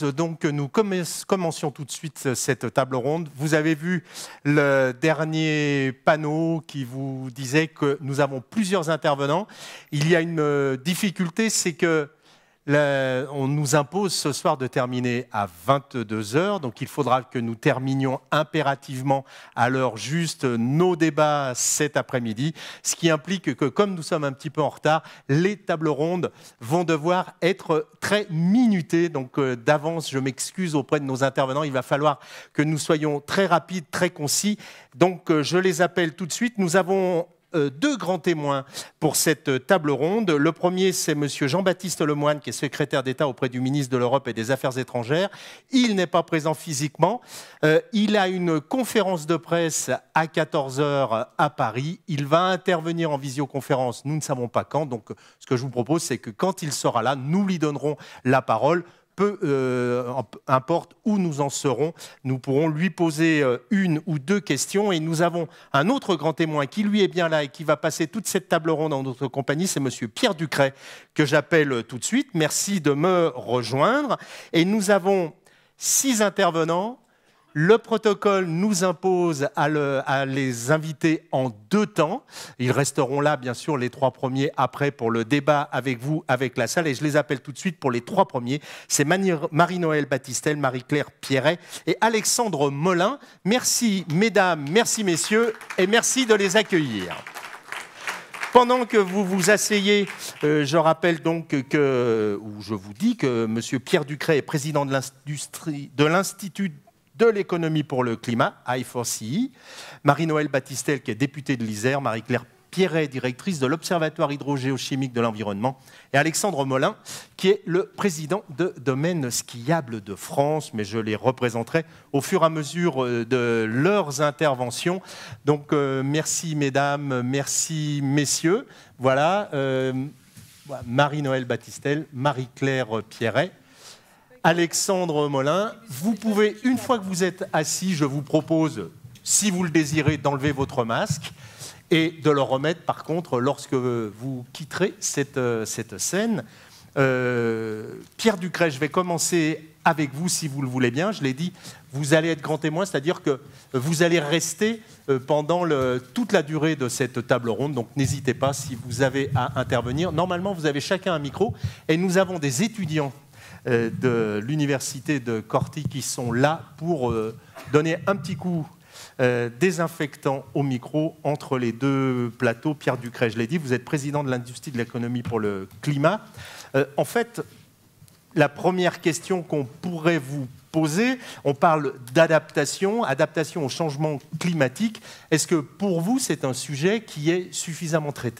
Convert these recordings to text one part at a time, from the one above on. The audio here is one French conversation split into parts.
donc que nous commencions tout de suite cette table ronde. Vous avez vu le dernier panneau qui vous disait que nous avons plusieurs intervenants. Il y a une difficulté, c'est que on nous impose ce soir de terminer à 22 heures, donc il faudra que nous terminions impérativement à l'heure juste nos débats cet après-midi, ce qui implique que comme nous sommes un petit peu en retard, les tables rondes vont devoir être très minutées. Donc d'avance, je m'excuse auprès de nos intervenants, il va falloir que nous soyons très rapides, très concis. Donc je les appelle tout de suite. Nous avons deux grands témoins pour cette table ronde. Le premier, c'est M. Jean-Baptiste Lemoyne, qui est secrétaire d'État auprès du ministre de l'Europe et des Affaires étrangères. Il n'est pas présent physiquement. Il a une conférence de presse à 14h à Paris. Il va intervenir en visioconférence. Nous ne savons pas quand. Donc, ce que je vous propose, c'est que quand il sera là, nous lui donnerons la parole. Peu importe où nous en serons, nous pourrons lui poser une ou deux questions. Et nous avons un autre grand témoin qui lui est bien là et qui va passer toute cette table ronde en notre compagnie, c'est M. Pierre Ducret, que j'appelle tout de suite. Merci de me rejoindre. Et nous avons 6 intervenants. Le protocole nous impose à les inviter en 2 temps. Ils resteront là, bien sûr, les 3 premiers après pour le débat avec vous, avec la salle. Et je les appelle tout de suite pour les 3 premiers. C'est Marie-Noëlle Battistel, Marie-Claire Pierret et Alexandre Molin. Merci, mesdames, merci, messieurs, et merci de les accueillir. Pendant que vous vous asseyez, je rappelle donc ou je vous dis que M. Pierre Ducret est président de l'Institut de l'économie pour le climat, I4CE, Marie-Noëlle Battistel, qui est députée de l'Isère, Marie-Claire Pierret, directrice de l'Observatoire hydrogéochimique de l'environnement, et Alexandre Molin, qui est le président de Domaine skiable de France, mais je les représenterai au fur et à mesure de leurs interventions. Donc merci mesdames, merci messieurs. Voilà, Marie-Noëlle Battistel, Marie-Claire Pierret, Alexandre Molin, vous pouvez, une fois que vous êtes assis, je vous propose, si vous le désirez, d'enlever votre masque et de le remettre, par contre, lorsque vous quitterez cette scène. Pierre Ducret, je vais commencer avec vous, si vous le voulez bien. Je l'ai dit, vous allez être grand témoin, c'est-à-dire que vous allez rester pendant toute la durée de cette table ronde, donc n'hésitez pas si vous avez à intervenir. Normalement, vous avez chacun un micro, et nous avons des étudiants de l'université de Corti qui sont là pour donner un petit coup désinfectant au micro entre les 2 plateaux. Pierre Ducret, je l'ai dit, vous êtes président de l'Industrie de l'économie pour le climat. En fait, la première question qu'on pourrait vous poser, on parle d'adaptation, adaptation au changement climatique. Est-ce que pour vous, c'est un sujet qui est suffisamment traité ?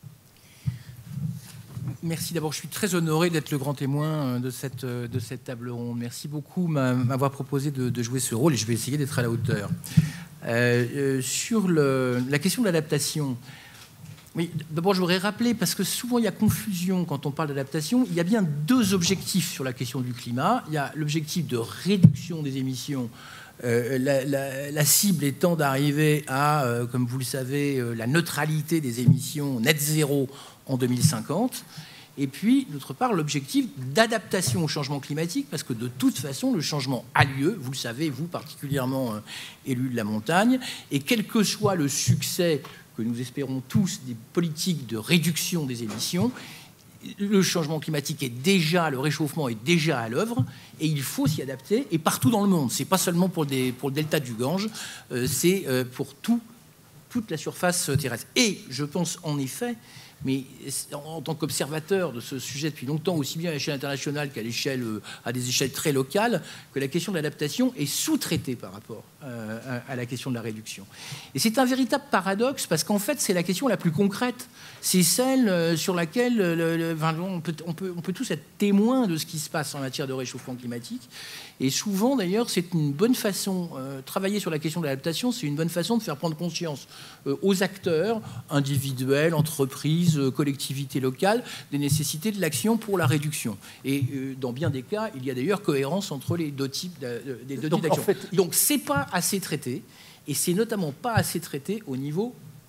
Merci d'abord, je suis très honoré d'être le grand témoin de cette table ronde. Merci beaucoup de m'avoir proposé de jouer ce rôle et je vais essayer d'être à la hauteur. Sur la question de l'adaptation, oui, d'abord je voudrais rappeler, parce que souvent il y a confusion quand on parle d'adaptation, il y a bien 2 objectifs sur la question du climat. Il y a l'objectif de réduction des émissions, la cible étant d'arriver à, comme vous le savez, la neutralité des émissions net zéro en 2050. Et puis, d'autre part, l'objectif d'adaptation au changement climatique, parce que de toute façon, le changement a lieu, vous le savez, vous particulièrement élus de la montagne, et quel que soit le succès que nous espérons tous des politiques de réduction des émissions, le changement climatique est déjà, le réchauffement est déjà à l'œuvre, et il faut s'y adapter, et partout dans le monde. Ce n'est pas seulement pour le delta du Gange, c'est pour toute la surface terrestre. Et je pense en effet, mais en tant qu'observateur de ce sujet depuis longtemps, aussi bien à l'échelle internationale qu'à des échelles très locales, que la question de l'adaptation est sous-traitée par rapport à la question de la réduction. Et c'est un véritable paradoxe, parce qu'en fait, c'est la question la plus concrète. C'est celle sur laquelle on peut tous être témoins de ce qui se passe en matière de réchauffement climatique. Et souvent, d'ailleurs, c'est une bonne façon, travailler sur la question de l'adaptation, c'est une bonne façon de faire prendre conscience aux acteurs, individuels, entreprises, collectivités locales, des nécessités de l'action pour la réduction. Et dans bien des cas, il y a d'ailleurs cohérence entre les 2 types d'action. Donc, c'est pas assez traité, et c'est notamment pas assez traité au niveau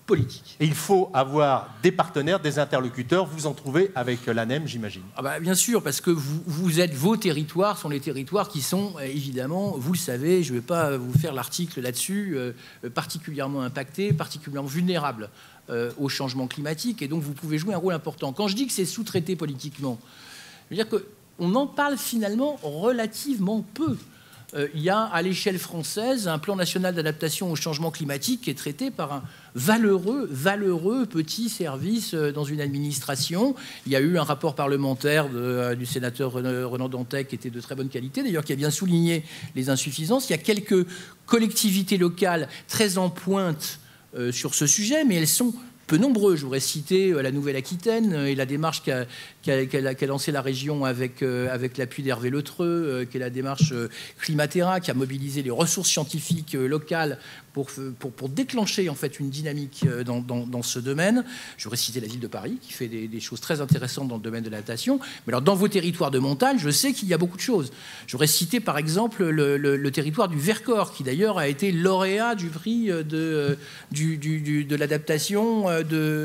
politique. Et il faut avoir des partenaires, des interlocuteurs. Vous en trouvez avec l'ANEM, j'imagine. Ah bah, bien sûr, parce que vos territoires sont les territoires qui sont, évidemment, vous le savez, je ne vais pas vous faire l'article là-dessus, particulièrement impactés, particulièrement vulnérables au changement climatique, et donc vous pouvez jouer un rôle important. Quand je dis que c'est sous-traité politiquement, je veux dire qu'on en parle finalement relativement peu. Il y a à l'échelle française un plan national d'adaptation au changement climatique qui est traité par un valeureux petit service dans une administration. Il y a eu un rapport parlementaire du sénateur Ronan Dantec qui était de très bonne qualité, d'ailleurs qui a bien souligné les insuffisances. Il y a quelques collectivités locales très en pointe sur ce sujet, mais elles sont peu nombreux. Je voudrais citer la Nouvelle-Aquitaine et la démarche qu'a lancée la région avec l'appui d'Hervé Letreux, qui est la démarche Climatera, qui a mobilisé les ressources scientifiques locales pour déclencher en fait une dynamique dans ce domaine. Je voudrais citer la ville de Paris, qui fait des choses très intéressantes dans le domaine de l'adaptation. Mais alors, dans vos territoires de montagne, je sais qu'il y a beaucoup de choses. Je voudrais citer par exemple le territoire du Vercors, qui d'ailleurs a été lauréat du prix de l'adaptation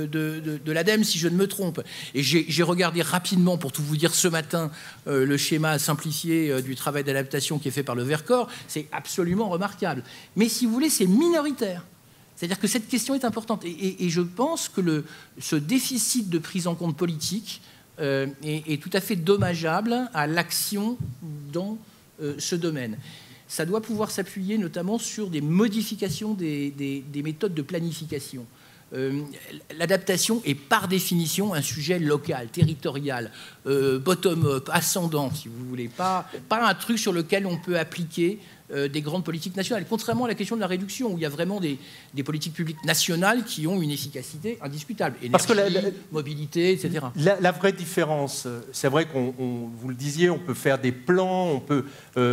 de l'ADEME, si je ne me trompe. Et j'ai regardé rapidement, pour tout vous dire, ce matin, le schéma simplifié du travail d'adaptation qui est fait par le Vercors. C'est absolument remarquable. Mais si vous voulez, c'est minoritaire. C'est-à-dire que cette question est importante. Et je pense que ce déficit de prise en compte politique est tout à fait dommageable à l'action dans ce domaine. Ça doit pouvoir s'appuyer notamment sur des modifications des méthodes de planification. L'adaptation est par définition un sujet local, territorial, bottom-up, ascendant, si vous voulez, pas un truc sur lequel on peut appliquer des grandes politiques nationales, contrairement à la question de la réduction, où il y a vraiment des politiques publiques nationales qui ont une efficacité indiscutable. Énergie, parce que mobilité, etc. La vraie différence, c'est vrai vous le disiez, on peut faire des plans, on peut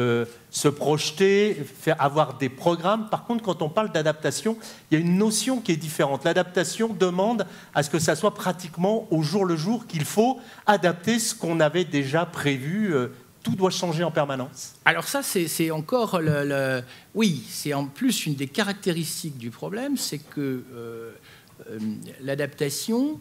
se projeter, avoir des programmes. Par contre, quand on parle d'adaptation, il y a une notion qui est différente. L'adaptation demande à ce que ça soit pratiquement au jour le jour qu'il faut adapter ce qu'on avait déjà prévu. Tout doit changer en permanence. Alors ça, c'est encore oui, c'est en plus une des caractéristiques du problème, c'est que l'adaptation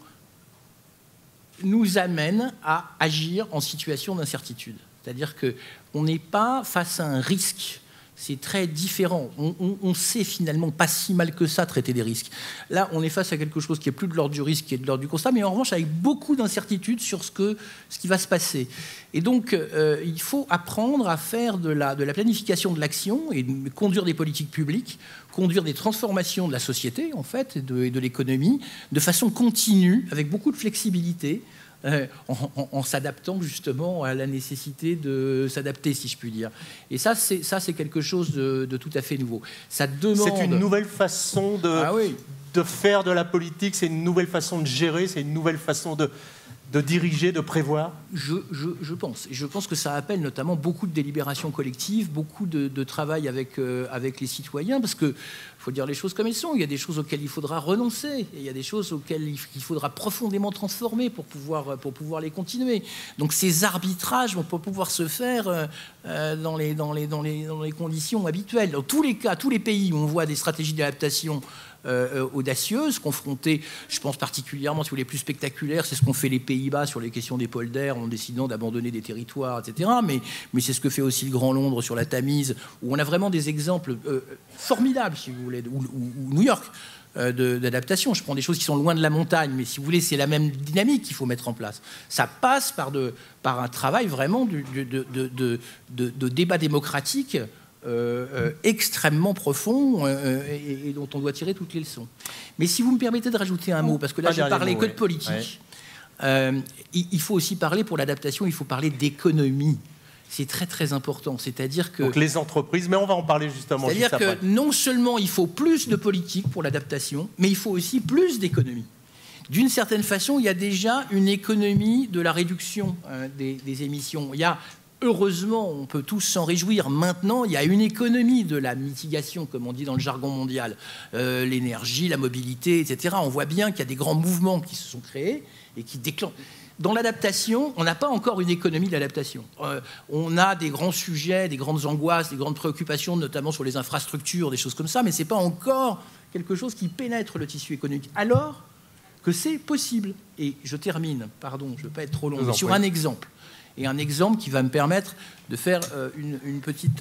nous amène à agir en situation d'incertitude. C'est-à-dire qu'on n'est pas face à un risque. C'est très différent. On sait finalement pas si mal que ça traiter des risques. Là, on est face à quelque chose qui est plus de l'ordre du risque, qui est de l'ordre du constat, mais en revanche avec beaucoup d'incertitudes sur ce qui va se passer. Et donc, il faut apprendre à faire de la planification de l'action et de conduire des politiques publiques, conduire des transformations de la société, en fait, et de l'économie, de façon continue, avec beaucoup de flexibilité, en s'adaptant justement à la nécessité de s'adapter, si je puis dire. Et ça, c'est quelque chose de tout à fait nouveau. Ça demande... C'est une nouvelle façon de faire de la politique, c'est une nouvelle façon de gérer, c'est une nouvelle façon de diriger, de prévoir. Je pense. Et je pense que ça appelle notamment beaucoup de délibérations collectives, beaucoup de travail avec les citoyens, parce que faut dire les choses comme elles sont. Il y a des choses auxquelles il faudra renoncer, et il y a des choses auxquelles il faudra profondément transformer pour pouvoir les continuer. Donc ces arbitrages vont pas pouvoir se faire dans les conditions habituelles. Dans tous les cas, tous les pays où on voit des stratégies d'adaptation audacieuses, confrontées, je pense particulièrement, si vous voulez, plus spectaculaires, c'est ce qu'ont fait les Pays-Bas sur les questions des polders en décidant d'abandonner des territoires, etc. Mais c'est ce que fait aussi le Grand Londres sur la Tamise, où on a vraiment des exemples formidables, si vous voulez, ou New York, d'adaptation. Je prends des choses qui sont loin de la montagne, mais si vous voulez, c'est la même dynamique qu'il faut mettre en place. Ça passe par un travail vraiment de débat démocratique extrêmement profond et dont on doit tirer toutes les leçons. Mais si vous me permettez de rajouter un mot, parce que là, je parlais que de politique, il faut aussi parler, pour l'adaptation, il faut parler d'économie. C'est très, très important. C'est-à-dire que... Donc les entreprises, mais on va en parler justement. C'est-à-dire que non seulement il faut plus de politique pour l'adaptation, mais il faut aussi plus d'économie. D'une certaine façon, il y a déjà une économie de la réduction des émissions. Il y a... Heureusement, on peut tous s'en réjouir. Maintenant, il y a une économie de la mitigation, comme on dit dans le jargon mondial. L'énergie, la mobilité, etc. On voit bien qu'il y a des grands mouvements qui se sont créés et qui déclenchent. dans l'adaptation, on n'a pas encore une économie de l'adaptation. On a des grands sujets, des grandes angoisses, des grandes préoccupations, notamment sur les infrastructures, des choses comme ça, mais ce n'est pas encore quelque chose qui pénètre le tissu économique. Alors que c'est possible. Et je termine, pardon, je ne veux pas être trop long, mais sur un exemple. Et un exemple qui va me permettre de faire une petite...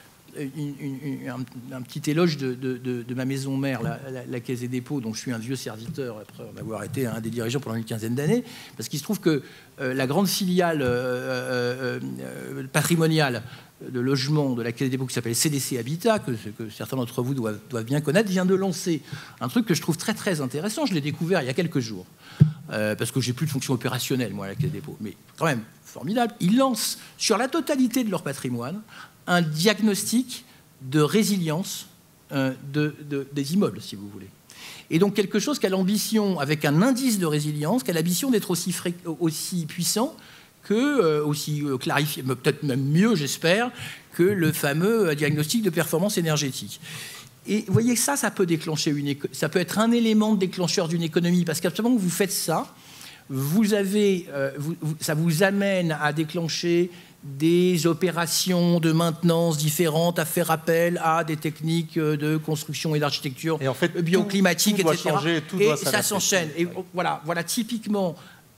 un petit éloge de ma maison mère, la Caisse des dépôts, dont je suis un vieux serviteur après en avoir été un des dirigeants pendant une quinzaine d'années, parce qu'il se trouve que la grande filiale patrimoniale de logement de la Caisse des dépôts qui s'appelle CDC Habitat, que certains d'entre vous doivent bien connaître, vient de lancer un truc que je trouve très très intéressant. Je l'ai découvert il y a quelques jours, parce que j'ai plus de fonction opérationnelle moi à la Caisse des dépôts, mais quand même formidable. Ils lancent sur la totalité de leur patrimoine un diagnostic de résilience des immeubles, si vous voulez. Et donc quelque chose qui a l'ambition, avec un indice de résilience, qui a l'ambition d'être aussi puissant que, aussi clarifié, peut-être même mieux, j'espère, que le fameux diagnostic de performance énergétique. Et vous voyez, ça peut déclencher ça peut être un élément de déclencheur d'une économie, parce qu'à partir du moment où vous faites ça, ça vous amène à déclencher des opérations de maintenance différentes, à faire appel à des techniques de construction et d'architecture bioclimatique, tout doit etc. Changer, tout et doit ça s'enchaîne. Et voilà typiquement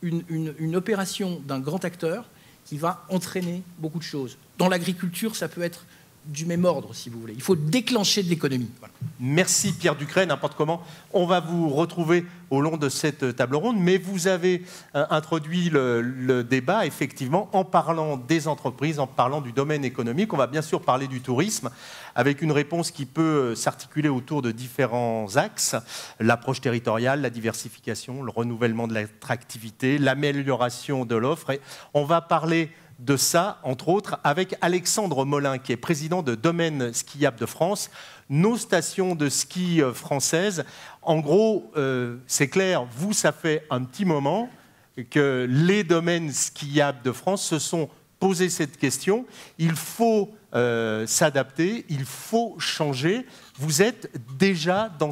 une opération d'un grand acteur qui va entraîner beaucoup de choses. Dans l'agriculture, ça peut être du même ordre, si vous voulez. Il faut déclencher de l'économie. Voilà. Merci Pierre Ducret, n'importe comment. On va vous retrouver au long de cette table ronde, mais vous avez introduit le débat, effectivement, en parlant des entreprises, en parlant du domaine économique. On va bien sûr parler du tourisme, avec une réponse qui peut s'articuler autour de différents axes. L'approche territoriale, la diversification, le renouvellement de l'attractivité, l'amélioration de l'offre. Et on va parler de ça, entre autres, avec Alexandre Molin, qui est président de Domaines Skiables de France, nos stations de ski françaises. En gros, c'est clair, vous, ça fait un petit moment que les domaines skiables de France se sont posé cette question. Il faut s'adapter, il faut changer. Vous êtes déjà dans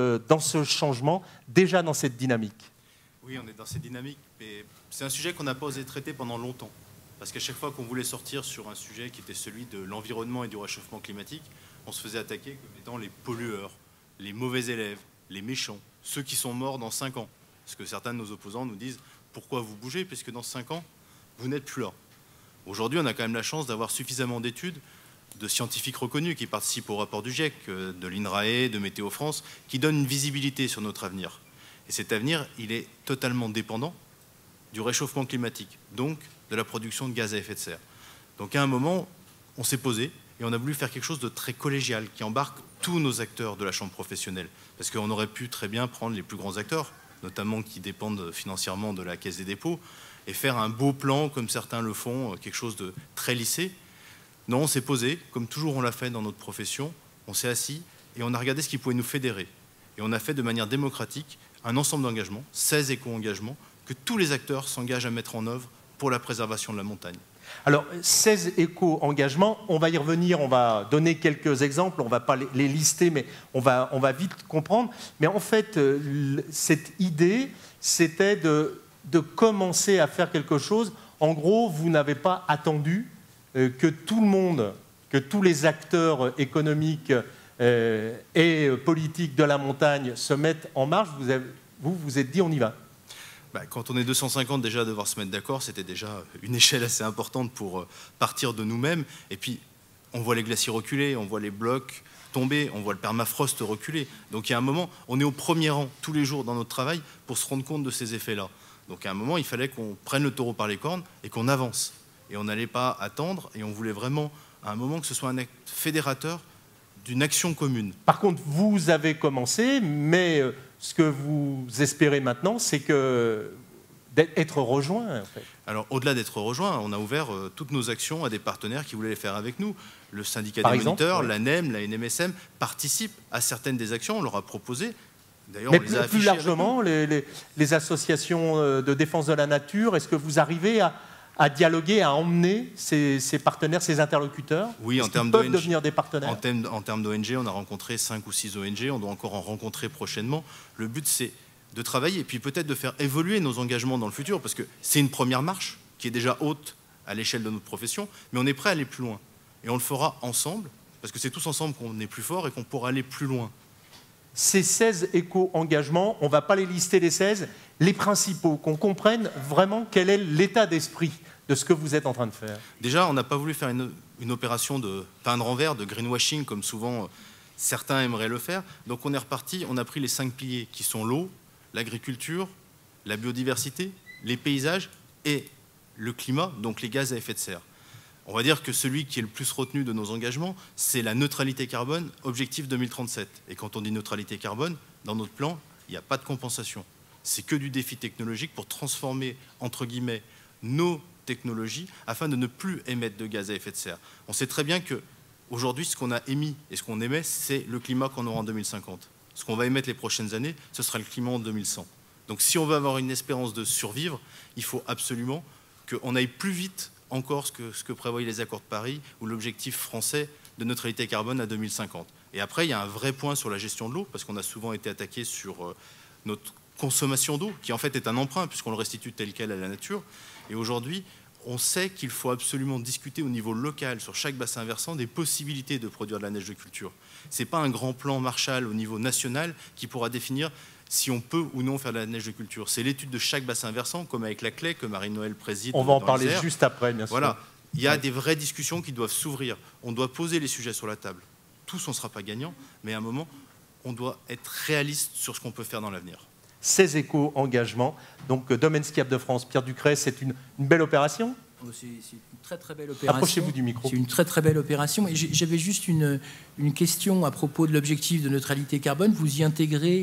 ce changement, déjà dans cette dynamique. Oui, on est dans cette dynamique, mais c'est un sujet qu'on n'a pas osé traiter pendant longtemps. Parce qu'à chaque fois qu'on voulait sortir sur un sujet qui était celui de l'environnement et du réchauffement climatique, on se faisait attaquer comme étant les pollueurs, les mauvais élèves, les méchants, ceux qui sont morts dans 5 ans. Parce que certains de nos opposants nous disent « Pourquoi vous bougez ? Puisque dans 5 ans, vous n'êtes plus là. » Aujourd'hui, on a quand même la chance d'avoir suffisamment d'études de scientifiques reconnus qui participent au rapport du GIEC, de l'INRAE, de Météo France, qui donnent une visibilité sur notre avenir. Et cet avenir, il est totalement dépendant du réchauffement climatique, donc de la production de gaz à effet de serre. Donc à un moment, on s'est posé et on a voulu faire quelque chose de très collégial qui embarque tous nos acteurs de la chambre professionnelle. Parce qu'on aurait pu très bien prendre les plus grands acteurs, notamment qui dépendent financièrement de la Caisse des dépôts, et faire un beau plan comme certains le font, quelque chose de très lissé. Non, on s'est posé, comme toujours on l'a fait dans notre profession, on s'est assis et on a regardé ce qui pouvait nous fédérer. Et on a fait de manière démocratique un ensemble d'engagements, 16 éco-engagements, que tous les acteurs s'engagent à mettre en œuvre pour la préservation de la montagne. Alors, 16 éco-engagements, on va y revenir, on va donner quelques exemples, on ne va pas les lister, mais on va vite comprendre. Mais en fait, cette idée, c'était de commencer à faire quelque chose. En gros, vous n'avez pas attendu que tout le monde, que tous les acteurs économiques et politiques de la montagne se mettent en marche. Vous vous êtes dit, on y va. Quand on est 250, déjà devoir se mettre d'accord, c'était déjà une échelle assez importante pour partir de nous-mêmes. Et puis, on voit les glaciers reculer, on voit les blocs tomber, on voit le permafrost reculer. Donc, il y a un moment, on est au premier rang tous les jours dans notre travail pour se rendre compte de ces effets-là. Donc, à un moment, il fallait qu'on prenne le taureau par les cornes et qu'on avance. Et on n'allait pas attendre, et on voulait vraiment, à un moment, que ce soit un acte fédérateur d'une action commune. Par contre, vous avez commencé, mais ce que vous espérez maintenant, c'est d'être rejoint, en fait. Alors, au-delà d'être rejoint, on a ouvert toutes nos actions à des partenaires qui voulaient les faire avec nous. Le syndicat des moniteurs, l'ANEM, la NMSM participent à certaines des actions, on leur a proposé. D'ailleurs, mais plus largement, les associations de défense de la nature, est-ce que vous arrivez à dialoguer, à emmener ces partenaires, ces interlocuteurs? Oui, en termes d'ONG, peuvent devenir des partenaires. En termes d'ONG, on a rencontré 5 ou 6 ONG, on doit encore en rencontrer prochainement. Le but, c'est de travailler et puis peut-être de faire évoluer nos engagements dans le futur, parce que c'est une première marche qui est déjà haute à l'échelle de notre profession, mais on est prêt à aller plus loin. Et on le fera ensemble, parce que c'est tous ensemble qu'on est plus fort et qu'on pourra aller plus loin. Ces 16 éco-engagements, on ne va pas les lister les 16, les principaux, qu'on comprenne vraiment quel est l'état d'esprit de ce que vous êtes en train de faire. Déjà, on n'a pas voulu faire une opération de peindre en vert, de greenwashing, comme souvent certains aimeraient le faire. Donc on est reparti, on a pris les 5 piliers qui sont l'eau, l'agriculture, la biodiversité, les paysages et le climat, donc les gaz à effet de serre. On va dire que celui qui est le plus retenu de nos engagements, c'est la neutralité carbone, objectif 2037. Et quand on dit neutralité carbone, dans notre plan, il n'y a pas de compensation. C'est que du défi technologique pour transformer, entre guillemets, nos technologies afin de ne plus émettre de gaz à effet de serre. On sait très bien qu'aujourd'hui, ce qu'on a émis et ce qu'on émet, c'est le climat qu'on aura en 2050. Ce qu'on va émettre les prochaines années, ce sera le climat en 2100. Donc si on veut avoir une espérance de survivre, il faut absolument qu'on aille plus vite encore ce que prévoyaient les accords de Paris ou l'objectif français de neutralité carbone à 2050. Et après, il y a un vrai point sur la gestion de l'eau, parce qu'on a souvent été attaqué sur notre consommation d'eau, qui en fait est un emprunt, puisqu'on le restitue tel quel à la nature. Et aujourd'hui, on sait qu'il faut absolument discuter au niveau local, sur chaque bassin versant, des possibilités de produire de la neige de culture. Ce n'est pas un grand plan Marshall au niveau national qui pourra définir si on peut ou non faire de la neige de culture. C'est l'étude de chaque bassin versant, comme avec la CLE, que Marie-Noël préside. On va en parler juste après, bien sûr. Voilà. Il y a des vraies discussions qui doivent s'ouvrir. On doit poser les sujets sur la table. Tous, on ne sera pas gagnant, mais à un moment, on doit être réaliste sur ce qu'on peut faire dans l'avenir. 16 éco-engagements. Donc, Domaine skiable de France, Pierre Ducret, c'est une belle opération? C'est une très très belle opération. Approchez-vous du micro. C'est une très très belle opération. Et j'avais juste une question à propos de l'objectif de neutralité carbone. Vous y intégrez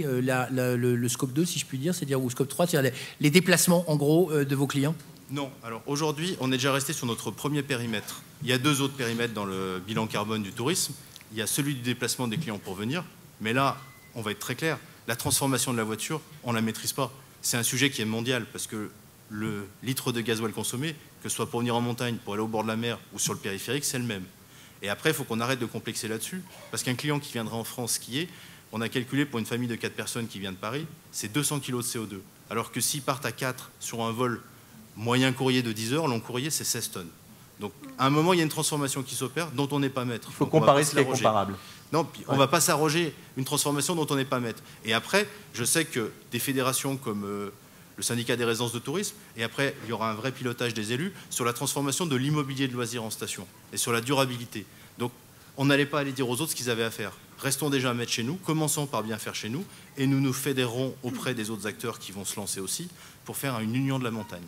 le scope 2, si je puis dire, c'est-à-dire, ou scope 3, c'est-à-dire les déplacements, en gros, de vos clients? Non. Alors aujourd'hui, on est déjà resté sur notre premier périmètre. Il y a 2 autres périmètres dans le bilan carbone du tourisme. Il y a celui du déplacement des clients pour venir. Mais là, on va être très clair, la transformation de la voiture, on ne la maîtrise pas. C'est un sujet qui est mondial, parce que le litre de gasoil consommé, que ce soit pour venir en montagne, pour aller au bord de la mer ou sur le périphérique, c'est le même. Et après, il faut qu'on arrête de complexer là-dessus, parce qu'un client qui viendra en France skier, on a calculé pour une famille de 4 personnes qui vient de Paris, c'est 200 kg de CO2. Alors que s'ils partent à 4 sur un vol moyen courrier de 10 heures, long courrier, c'est 16 tonnes. Donc, à un moment, il y a une transformation qui s'opère dont on n'est pas maître. Il faut comparer ce qui est comparable. Non, on ne va pas s'arroger une transformation dont on n'est pas maître. Et après, je sais que des fédérations comme le syndicat des résidences de tourisme, et après, il y aura un vrai pilotage des élus sur la transformation de l'immobilier de loisirs en station et sur la durabilité. Donc, on n'allait pas aller dire aux autres ce qu'ils avaient à faire. Restons déjà maîtres chez nous, commençons par bien faire chez nous, et nous nous fédérerons auprès des autres acteurs qui vont se lancer aussi pour faire une union de la montagne.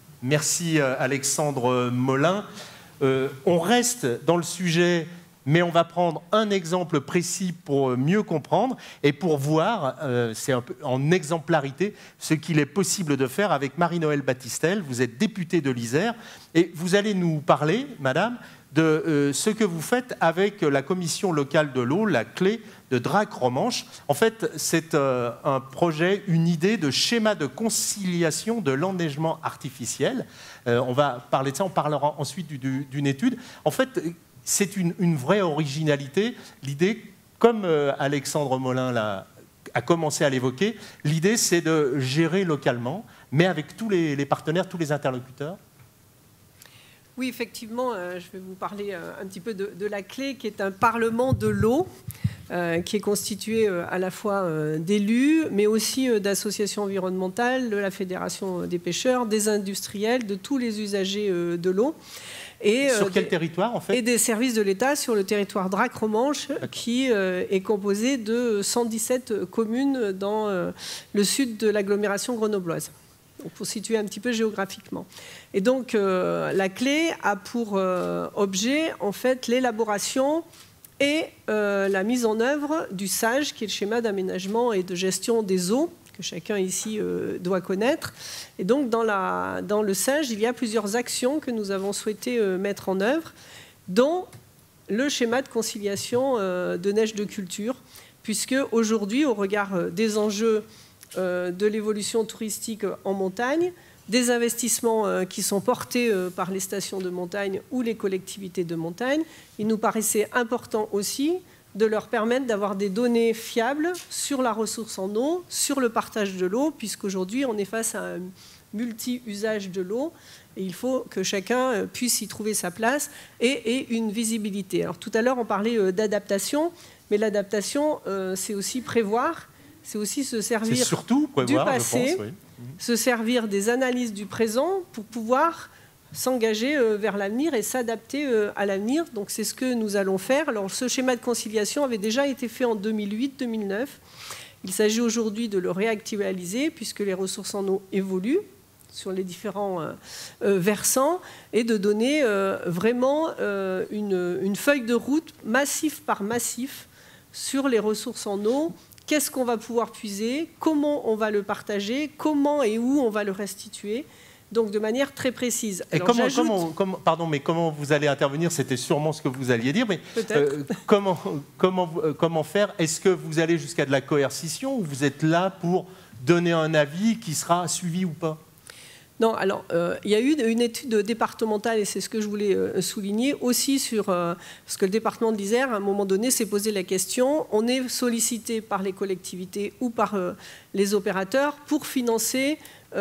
Merci Alexandre Molin. On reste dans le sujet, mais on va prendre un exemple précis pour mieux comprendre et pour voir, c'est un peu en exemplarité, ce qu'il est possible de faire avec Marie-Noël Battistel. Vous êtes députée de l'Isère et vous allez nous parler, madame, de ce que vous faites avec la commission locale de l'eau, la CLE de Drac-Romanche. En fait, c'est un projet, une idée de schéma de conciliation de l'enneigement artificiel. On va parler de ça, on parlera ensuite d'une étude. En fait, c'est une vraie originalité. L'idée, comme Alexandre Molin a commencé à l'évoquer, l'idée c'est de gérer localement, mais avec tous les partenaires, tous les interlocuteurs. Oui, effectivement, je vais vous parler un petit peu de la CLE, qui est un parlement de l'eau, qui est constitué à la fois d'élus, mais aussi d'associations environnementales, de la Fédération des pêcheurs, des industriels, de tous les usagers de l'eau. Et, sur quel territoire, en fait? Et des services de l'État sur le territoire Drac-Romanche, qui est composé de 117 communes dans le sud de l'agglomération grenobloise. Donc, pour situer un petit peu géographiquement. Et donc, la CLE a pour objet, en fait, l'élaboration et la mise en œuvre du SAGE, qui est le schéma d'aménagement et de gestion des eaux, que chacun ici doit connaître. Et donc, dans le SAGE, il y a plusieurs actions que nous avons souhaité mettre en œuvre, dont le schéma de conciliation de neige de culture, puisque aujourd'hui, au regard des enjeux de l'évolution touristique en montagne, des investissements qui sont portés par les stations de montagne ou les collectivités de montagne, il nous paraissait important aussi de leur permettre d'avoir des données fiables sur la ressource en eau, sur le partage de l'eau, puisqu'aujourd'hui on est face à un multi-usage de l'eau et il faut que chacun puisse y trouver sa place et une visibilité. Alors tout à l'heure on parlait d'adaptation, mais l'adaptation c'est aussi prévoir, c'est aussi se servir surtout prévoir, du passé, je pense, oui. Se servir des analyses du présent pour pouvoir s'engager vers l'avenir et s'adapter à l'avenir. Donc c'est ce que nous allons faire. Alors ce schéma de conciliation avait déjà été fait en 2008-2009. Il s'agit aujourd'hui de le réactualiser puisque les ressources en eau évoluent sur les différents versants et de donner vraiment une feuille de route massif par massif sur les ressources en eau. Qu'est-ce qu'on va pouvoir puiser, comment on va le partager, comment et où on va le restituer. Donc de manière très précise. Et alors, comment vous allez intervenir? C'était sûrement ce que vous alliez dire, mais comment faire? Est-ce que vous allez jusqu'à de la coercition ou vous êtes là pour donner un avis qui sera suivi ou pas? Non, alors il y a eu une étude départementale, et c'est ce que je voulais souligner, aussi sur... parce que le département de l'Isère, à un moment donné, s'est posé la question, on est sollicité par les collectivités ou par les opérateurs pour financer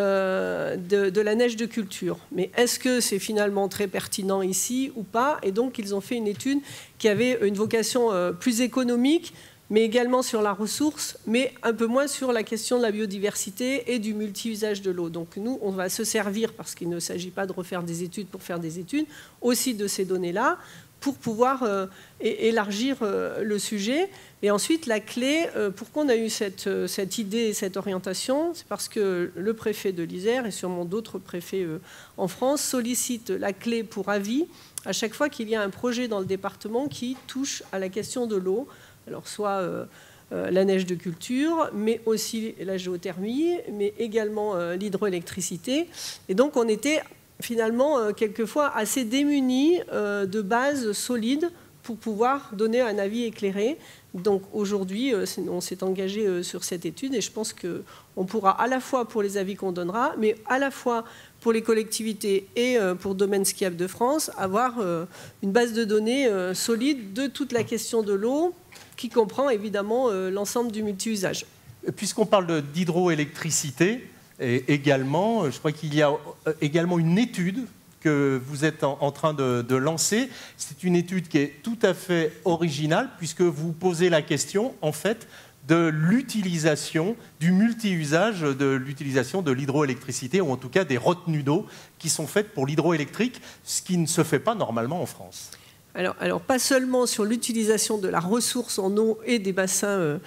de la neige de culture. Mais est-ce que c'est finalement très pertinent ici ou pas? Et donc, ils ont fait une étude qui avait une vocation plus économique, mais également sur la ressource, mais un peu moins sur la question de la biodiversité et du multi-usage de l'eau. Donc nous, on va se servir, parce qu'il ne s'agit pas de refaire des études pour faire des études, aussi de ces données-là, pour pouvoir élargir le sujet. Et ensuite, la clé, pourquoi on a eu cette idée et cette orientation, c'est parce que le préfet de l'Isère, et sûrement d'autres préfets en France, sollicitent la clé pour avis à chaque fois qu'il y a un projet dans le département qui touche à la question de l'eau. Alors soit la neige de culture, mais aussi la géothermie, mais également l'hydroélectricité. Et donc on était finalement quelquefois assez démunis de bases solides pour pouvoir donner un avis éclairé. Donc aujourd'hui, on s'est engagé sur cette étude et je pense qu'on pourra à la fois pour les avis qu'on donnera, mais à la fois pour les collectivités et pour Domaine skiable de France, avoir une base de données solide de toute la question de l'eau, qui comprend évidemment l'ensemble du multi-usage. Puisqu'on parle d'hydroélectricité, également, je crois qu'il y a également une étude que vous êtes en train de lancer. C'est une étude qui est tout à fait originale, puisque vous posez la question, en fait, de l'utilisation, du multi-usage, de l'utilisation de l'hydroélectricité, ou en tout cas des retenues d'eau qui sont faites pour l'hydroélectrique, ce qui ne se fait pas normalement en France. Alors, pas seulement sur l'utilisation de la ressource en eau et des bassins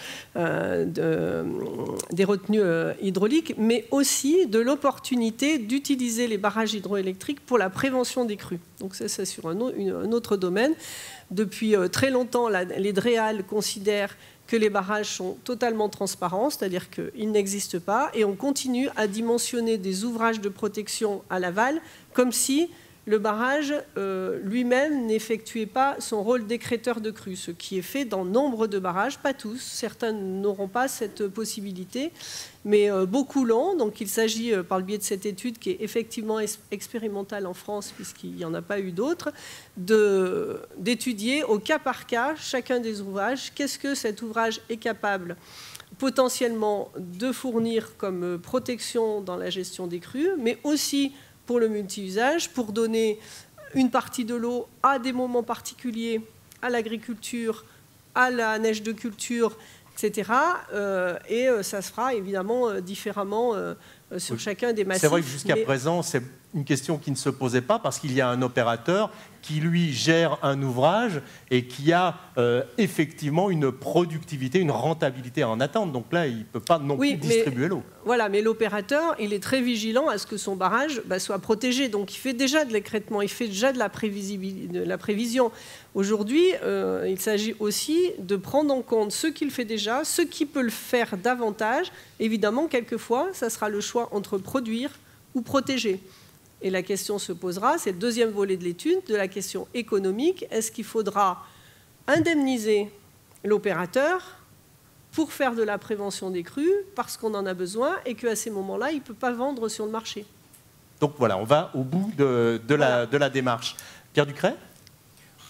des retenues hydrauliques, mais aussi de l'opportunité d'utiliser les barrages hydroélectriques pour la prévention des crues. Donc ça, c'est sur un autre domaine. Depuis très longtemps, les DREAL considèrent que les barrages sont totalement transparents, c'est-à-dire qu'ils n'existent pas, et on continue à dimensionner des ouvrages de protection à l'aval comme si le barrage lui-même n'effectuait pas son rôle d'écrêteur de crues, ce qui est fait dans nombre de barrages, pas tous, certains n'auront pas cette possibilité, mais beaucoup l'ont. Donc il s'agit, par le biais de cette étude qui est effectivement expérimentale en France, puisqu'il n'y en a pas eu d'autres, d'étudier au cas par cas chacun des ouvrages, qu'est-ce que cet ouvrage est capable potentiellement de fournir comme protection dans la gestion des crues, mais aussi pour le multi-usage, pour donner une partie de l'eau à des moments particuliers, à l'agriculture, à la neige de culture, etc. Et ça se fera évidemment différemment sur chacun des massifs. C'est vrai que jusqu'à présent, c'est une question qui ne se posait pas parce qu'il y a un opérateur qui, lui, gère un ouvrage et qui a effectivement une productivité, une rentabilité en attente. Donc là, il ne peut pas non plus distribuer l'eau. Voilà, mais l'opérateur, il est très vigilant à ce que son barrage soit protégé. Donc il fait déjà de l'écrêtement, il fait déjà de la prévision. Aujourd'hui, il s'agit aussi de prendre en compte ce qu'il fait déjà, ce qui peut le faire davantage. Évidemment, quelquefois, ça sera le choix entre produire ou protéger. Et la question se posera, c'est le deuxième volet de l'étude, de la question économique. Est-ce qu'il faudra indemniser l'opérateur pour faire de la prévention des crues parce qu'on en a besoin et qu'à ces moments-là, il ne peut pas vendre sur le marché? Donc voilà, on va au bout de la démarche. Pierre Ducret ?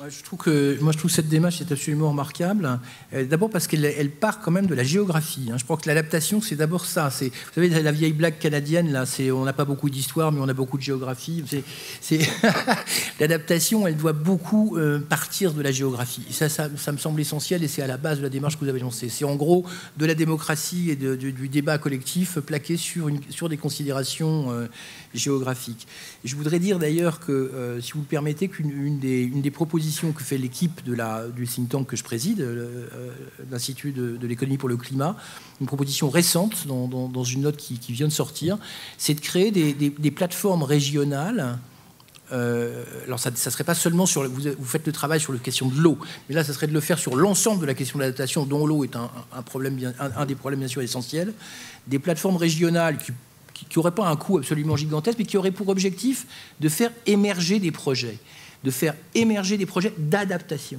Je trouve que cette démarche est absolument remarquable. D'abord parce qu'elle part quand même de la géographie. Je crois que l'adaptation, c'est d'abord ça. Vous savez, la vieille blague canadienne, là, on n'a pas beaucoup d'histoire, mais on a beaucoup de géographie. L'adaptation, elle doit beaucoup partir de la géographie. Ça me semble essentiel et c'est à la base de la démarche que vous avez lancée. C'est en gros de la démocratie et du débat collectif plaqué sur des considérations géographiques. Et je voudrais dire d'ailleurs que, si vous le permettez, qu'une des propositions que fait l'équipe du think tank que je préside, l'Institut de l'économie pour le climat, une proposition récente dans une note qui vient de sortir, c'est de créer des plateformes régionales. Alors ça ne serait pas seulement sur... Vous faites le travail sur la question de l'eau, mais là, ça serait de le faire sur l'ensemble de la question de l'adaptation, dont l'eau est un des problèmes bien sûr essentiels. Des plateformes régionales qui n'auraient pas un coût absolument gigantesque, mais qui auraient pour objectif de faire émerger des projets. D'adaptation,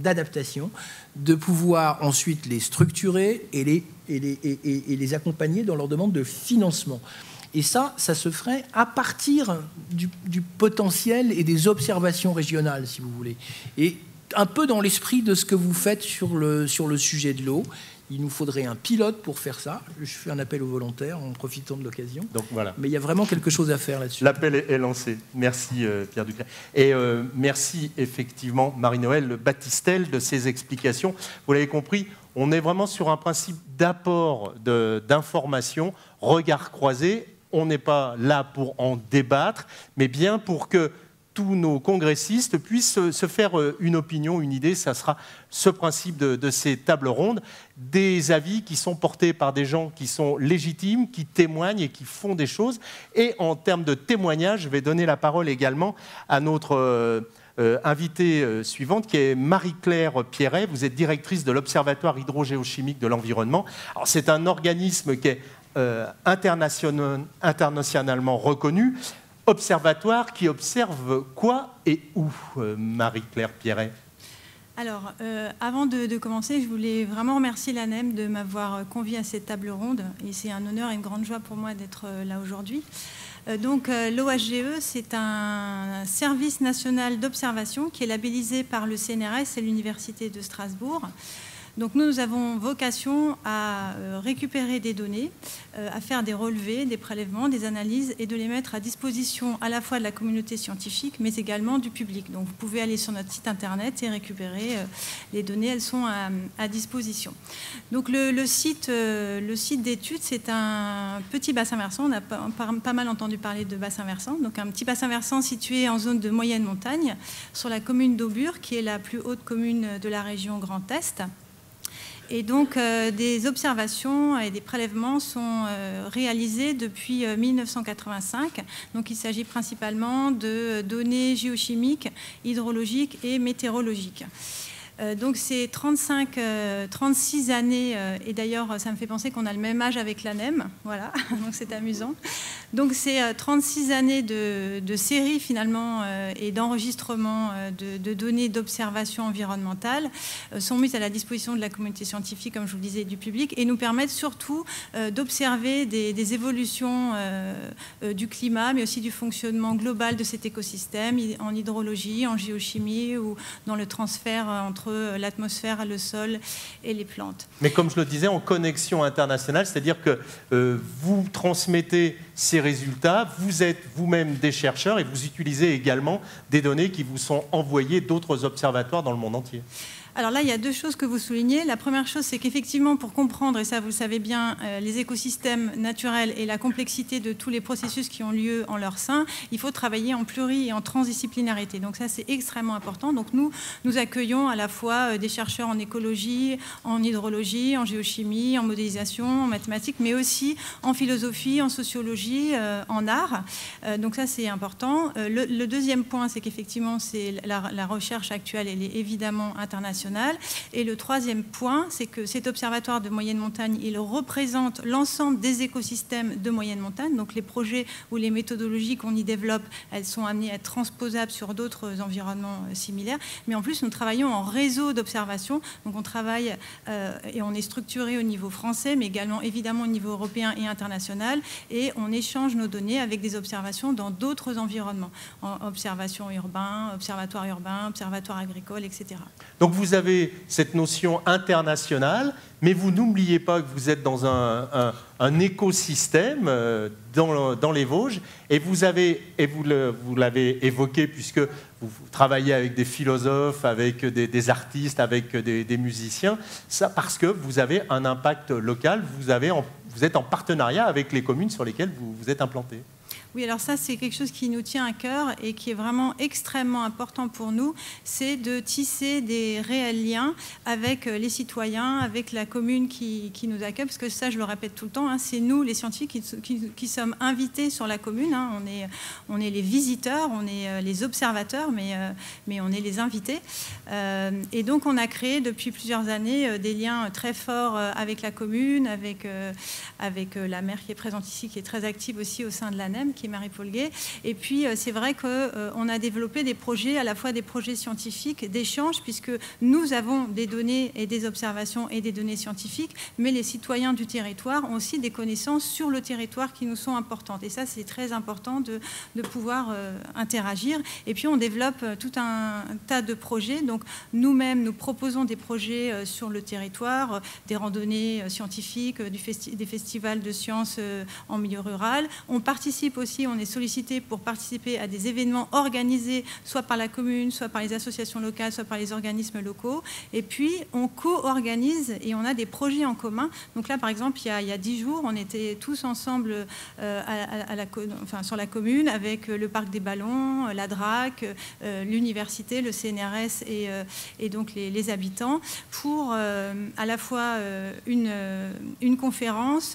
de pouvoir ensuite les structurer et les accompagner dans leur demande de financement. Et ça se ferait à partir du potentiel et des observations régionales, si vous voulez. Et un peu dans l'esprit de ce que vous faites sur le sujet de l'eau. Il nous faudrait un pilote pour faire ça. Je fais un appel aux volontaires en profitant de l'occasion. Donc voilà. Mais il y a vraiment quelque chose à faire là-dessus. L'appel est lancé. Merci Pierre Ducret. Et merci effectivement Marie-Noëlle Battistel de ces explications. Vous l'avez compris, on est vraiment sur un principe d'apport d'informations, regard croisé. On n'est pas là pour en débattre, mais bien pour que tous nos congressistes puissent se faire une opinion, une idée. Ça sera ce principe de ces tables rondes, des avis qui sont portés par des gens qui sont légitimes, qui témoignent et qui font des choses. Et en termes de témoignage, je vais donner la parole également à notre invitée suivante, qui est Marie-Claire Pierret. Vous êtes directrice de l'Observatoire hydrogéochimique de l'environnement. Alors, c'est un organisme qui est internationalement reconnu. Observatoire qui observe quoi et où, Marie-Claire Pierret? Alors, avant de commencer, je voulais vraiment remercier l'ANEM de m'avoir conviée à cette table ronde. Et c'est un honneur et une grande joie pour moi d'être là aujourd'hui. Donc, l'OHGE, c'est un service national d'observation qui est labellisé par le CNRS et l'Université de Strasbourg. Donc nous avons vocation à récupérer des données, à faire des relevés, des prélèvements, des analyses et de les mettre à disposition à la fois de la communauté scientifique mais également du public. Donc vous pouvez aller sur notre site internet et récupérer les données, elles sont à disposition. Donc le site d'étude, c'est un petit bassin versant, on a pas mal entendu parler de bassin versant, donc un petit bassin versant situé en zone de moyenne montagne sur la commune d'Aubure qui est la plus haute commune de la région Grand Est. Et donc, des observations et des prélèvements sont réalisés depuis 1985. Donc, il s'agit principalement de données géochimiques, hydrologiques et météorologiques. Donc, c'est 36 années, et d'ailleurs, ça me fait penser qu'on a le même âge avec l'ANEM, voilà, donc c'est amusant. Donc, c'est 36 années de série, finalement, et d'enregistrement de données d'observation environnementale sont mises à la disposition de la communauté scientifique, comme je vous le disais, et du public, et nous permettent surtout d'observer des évolutions du climat, mais aussi du fonctionnement global de cet écosystème, en hydrologie, en géochimie, ou dans le transfert entre l'atmosphère, le sol et les plantes. Mais comme je le disais, en connexion internationale, c'est-à-dire que vous transmettez ces résultats, vous êtes vous-même des chercheurs et vous utilisez également des données qui vous sont envoyées d'autres observatoires dans le monde entier. Alors là, il y a deux choses que vous soulignez. La première chose, c'est qu'effectivement, pour comprendre, et ça vous le savez bien, les écosystèmes naturels et la complexité de tous les processus qui ont lieu en leur sein, il faut travailler en pluri et en transdisciplinarité. Donc ça, c'est extrêmement important. Donc nous accueillons à la fois des chercheurs en écologie, en hydrologie, en géochimie, en modélisation, en mathématiques, mais aussi en philosophie, en sociologie, en art. Donc ça, c'est important. Le deuxième point, c'est qu'effectivement, la recherche actuelle, elle est évidemment internationale. internationale. Et le troisième point, c'est que cet observatoire de moyenne montagne, il représente l'ensemble des écosystèmes de moyenne montagne. Donc les projets ou les méthodologies qu'on y développe, elles sont amenées à être transposables sur d'autres environnements similaires. Mais en plus, nous travaillons en réseau d'observation. Donc on travaille et on est structuré au niveau français, mais également évidemment au niveau européen et international. Et on échange nos données avec des observations dans d'autres environnements. Observation urbain, observatoire urbain, observatoire agricole, etc. Donc vous avez cette notion internationale, mais vous n'oubliez pas que vous êtes dans un écosystème dans les Vosges, et vous l'avez évoqué puisque vous travaillez avec des philosophes, avec des artistes, avec des musiciens, ça parce que vous avez un impact local, vous êtes en partenariat avec les communes sur lesquelles vous êtes implantés. Oui, alors ça, c'est quelque chose qui nous tient à cœur et qui est vraiment extrêmement important pour nous, c'est de tisser des réels liens avec les citoyens, avec la commune qui nous accueille, parce que ça, je le répète tout le temps, hein, c'est nous, les scientifiques, qui sommes invités sur la commune. Hein, on est les visiteurs, on est les observateurs, mais on est les invités. Et donc, on a créé depuis plusieurs années des liens très forts avec la commune, avec la maire qui est présente ici, qui est très active aussi au sein de l'ANEM, qui est Marie-Paul Gay. Et puis, c'est vrai qu'on a développé des projets, à la fois des projets scientifiques, d'échange, puisque nous avons des données et des observations et des données scientifiques, mais les citoyens du territoire ont aussi des connaissances sur le territoire qui nous sont importantes. Et ça, c'est très important de pouvoir interagir. Et puis, on développe tout un tas de projets. Donc, nous-mêmes, nous proposons des projets sur le territoire, des randonnées scientifiques, des festivals de sciences en milieu rural. On participe aussi, on est sollicité pour participer à des événements organisés soit par la commune, soit par les associations locales, soit par les organismes locaux. Et puis, on co-organise et on a des projets en commun. Donc là, par exemple, il y a 10 jours, on était tous ensemble sur la commune avec le Parc des Ballons, la DRAC, l'université, le CNRS et donc les habitants pour à la fois une conférence,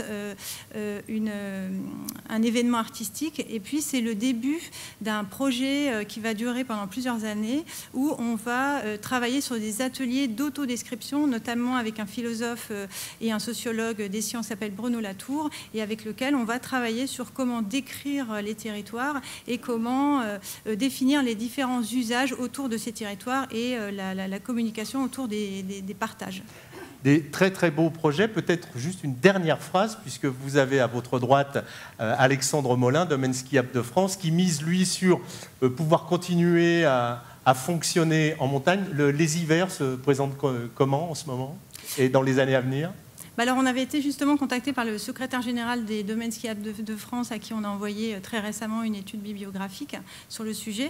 un événement artistique. Et puis, c'est le début d'un projet qui va durer pendant plusieurs années où on va travailler sur des ateliers d'autodescription, notamment avec un philosophe et un sociologue des sciences qui s'appelle Bruno Latour, et avec lequel on va travailler sur comment décrire les territoires et comment définir les différents usages autour de ces territoires et la communication autour des partages. Des très très beaux projets. Peut-être juste une dernière phrase, puisque vous avez à votre droite Alexandre Molin, Domaine skiable de France, qui mise lui sur pouvoir continuer à fonctionner en montagne. Les hivers se présentent comment en ce moment et dans les années à venir ? Alors, on avait été justement contacté par le secrétaire général des domaines skiables de France, à qui on a envoyé très récemment une étude bibliographique sur le sujet.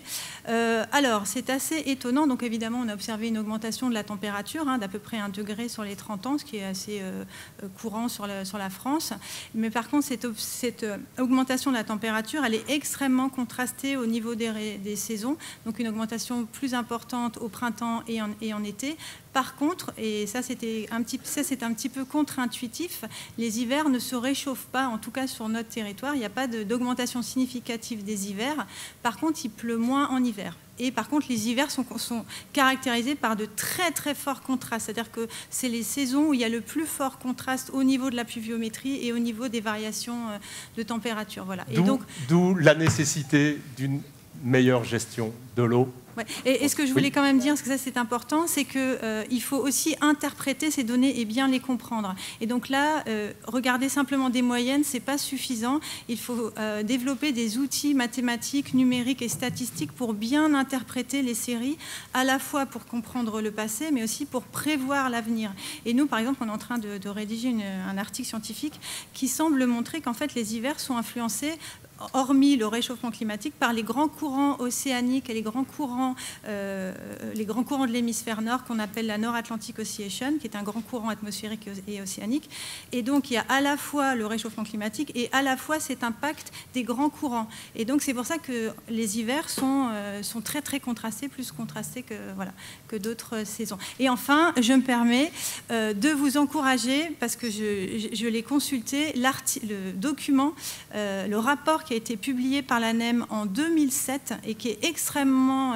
Alors, c'est assez étonnant. Donc, évidemment, on a observé une augmentation de la température d'à peu près 1 degré sur les 30 ans, ce qui est assez courant sur la France. Mais par contre, cette augmentation de la température, elle est extrêmement contrastée au niveau des saisons. Donc, une augmentation plus importante au printemps et en été. Par contre, et ça c'est un petit peu contre-intuitif, les hivers ne se réchauffent pas, en tout cas sur notre territoire. Il n'y a pas d'augmentation significative des hivers. Par contre, il pleut moins en hiver. Et par contre, les hivers sont caractérisés par de très très forts contrastes. C'est-à-dire que c'est les saisons où il y a le plus fort contraste au niveau de la pluviométrie et au niveau des variations de température. Voilà. D'où la nécessité d'une meilleure gestion de l'eau. Ouais. Et ce que je voulais quand même dire, parce que ça c'est important, c'est qu'il faut aussi interpréter ces données et bien les comprendre. Et donc là, regarder simplement des moyennes, ce n'est pas suffisant. Il faut développer des outils mathématiques, numériques et statistiques pour bien interpréter les séries, à la fois pour comprendre le passé, mais aussi pour prévoir l'avenir. Et nous, par exemple, on est en train de rédiger un article scientifique qui semble montrer qu'en fait, les hivers sont influencés, hormis le réchauffement climatique, par les grands courants océaniques et les grands courants de l'hémisphère nord qu'on appelle la North Atlantic Oscillation, qui est un grand courant atmosphérique et océanique. Et donc, il y a à la fois le réchauffement climatique et à la fois cet impact des grands courants. Et donc, c'est pour ça que les hivers sont très, très contrastés, plus contrastés que d'autres saisons. Et enfin, je me permets de vous encourager, parce que je l'ai consulté, le document, le rapport rapport qui a été publié par l'ANEM en 2007 et qui est extrêmement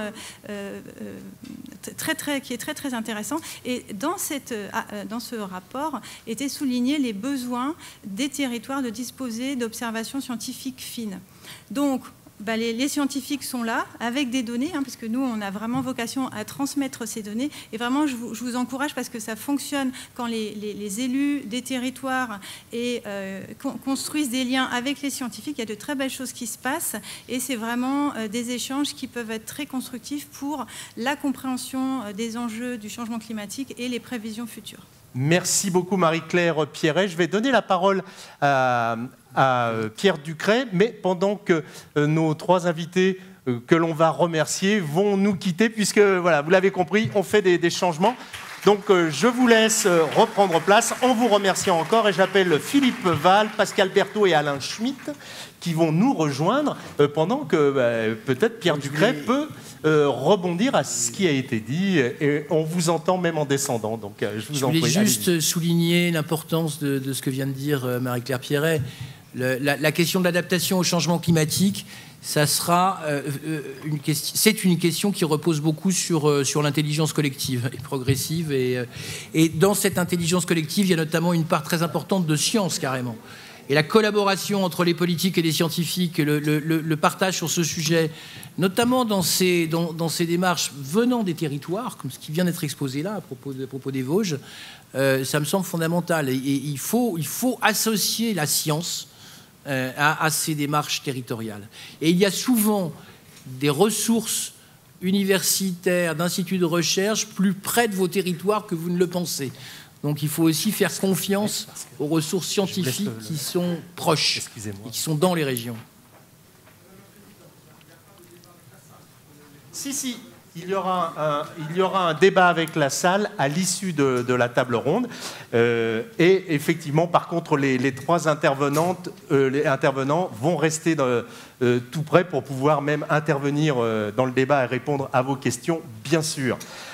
qui est très intéressant. Et dans ce rapport étaient soulignés les besoins des territoires de disposer d'observations scientifiques fines. Donc, les scientifiques sont là avec des données, parce que nous, on a vraiment vocation à transmettre ces données. Et vraiment, je vous encourage parce que ça fonctionne quand les élus des territoires construisent des liens avec les scientifiques. Il y a de très belles choses qui se passent et c'est vraiment des échanges qui peuvent être très constructifs pour la compréhension des enjeux du changement climatique et les prévisions futures. Merci beaucoup Marie-Claire Pierret. Je vais donner la parole à Pierre Ducret, mais pendant que nos trois invités que l'on va remercier vont nous quitter, puisque, voilà, vous l'avez compris, on fait des changements. Donc je vous laisse reprendre place en vous remerciant encore, et j'appelle Philippe Val, Pascal Berthaud et Alain Schmitt qui vont nous rejoindre pendant que peut-être Pierre Ducret peut rebondir à ce qui a été dit, et on vous entend même en descendant. Donc je voulais juste souligner l'importance de ce que vient de dire Marie-Claire Pierret. La question de l'adaptation au changement climatique, ça sera c'est une question qui repose beaucoup sur l'intelligence collective et progressive. Et dans cette intelligence collective, il y a notamment une part très importante de science, carrément. Et la collaboration entre les politiques et les scientifiques, le partage sur ce sujet, notamment dans ces démarches venant des territoires, comme ce qui vient d'être exposé là à propos des Vosges, ça me semble fondamental. Et il faut associer la science à ces démarches territoriales. Et il y a souvent des ressources universitaires, d'instituts de recherche plus près de vos territoires que vous ne le pensez. Donc il faut aussi faire confiance aux ressources scientifiques qui sont proches et qui sont dans les régions. Si, il y aura un débat avec la salle à l'issue de la table ronde. Et effectivement, par contre, les trois intervenants vont rester tout près pour pouvoir même intervenir dans le débat et répondre à vos questions, bien sûr.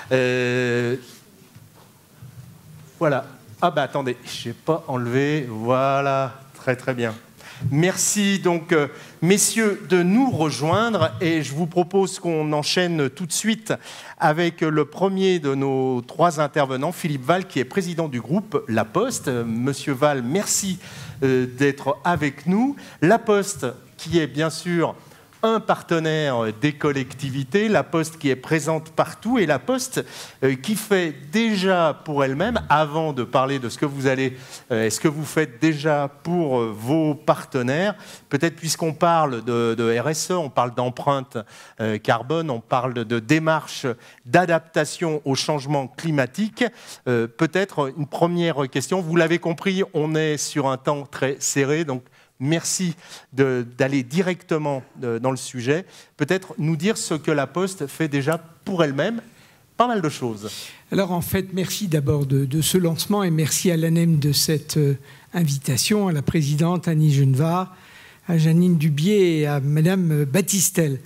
Voilà. Ah bah attendez, je n'ai pas enlevé. Voilà, très bien. Merci donc, messieurs, de nous rejoindre, et je vous propose qu'on enchaîne tout de suite avec le premier de nos trois intervenants, Philippe Val, qui est président du groupe La Poste. Monsieur Val, merci d'être avec nous. La Poste, qui est bien sûr un partenaire des collectivités, la Poste qui est présente partout, et la Poste qui fait déjà pour elle-même, avant de parler de ce que vous faites déjà pour vos partenaires, peut-être puisqu'on parle de RSE, on parle d'empreinte carbone, on parle de démarche d'adaptation au changement climatique, peut-être une première question. Vous l'avez compris, on est sur un temps très serré, donc merci d'aller directement dans le sujet. Peut-être nous dire ce que la Poste fait déjà pour elle-même. Pas mal de choses. Alors en fait, merci d'abord de ce lancement, et merci à l'ANEM de cette invitation, à la présidente Annie Genevard, à Janine Dubié et à Madame Battistel.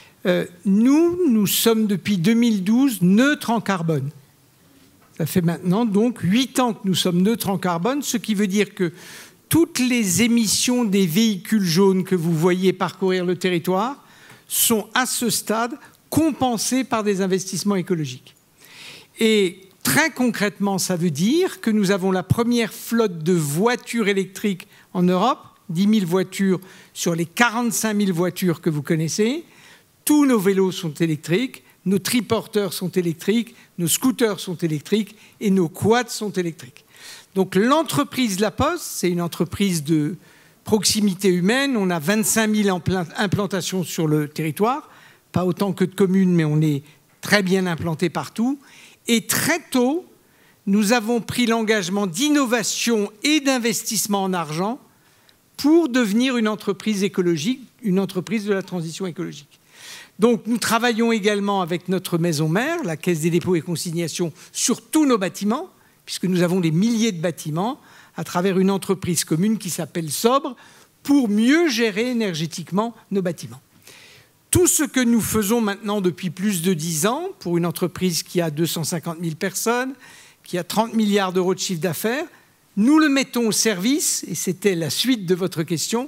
Nous sommes depuis 2012 neutres en carbone. Ça fait maintenant donc 8 ans que nous sommes neutres en carbone, ce qui veut dire que toutes les émissions des véhicules jaunes que vous voyez parcourir le territoire sont à ce stade compensées par des investissements écologiques. Et très concrètement, ça veut dire que nous avons la première flotte de voitures électriques en Europe, 10 000 voitures sur les 45 000 voitures que vous connaissez. Tous nos vélos sont électriques, nos triporteurs sont électriques, nos scooters sont électriques et nos quads sont électriques. Donc l'entreprise La Poste, c'est une entreprise de proximité humaine. On a 25 000 implantations sur le territoire, pas autant que de communes, mais on est très bien implanté partout. Et très tôt, nous avons pris l'engagement d'innovation et d'investissement en argent pour devenir une entreprise écologique, une entreprise de la transition écologique. Donc nous travaillons également avec notre maison mère, la Caisse des dépôts et consignations, sur tous nos bâtiments, puisque nous avons des milliers de bâtiments, à travers une entreprise commune qui s'appelle Sobre, pour mieux gérer énergétiquement nos bâtiments. Tout ce que nous faisons maintenant depuis plus de 10 ans, pour une entreprise qui a 250 000 personnes, qui a 30 milliards d'euros de chiffre d'affaires, nous le mettons au service, et c'était la suite de votre question,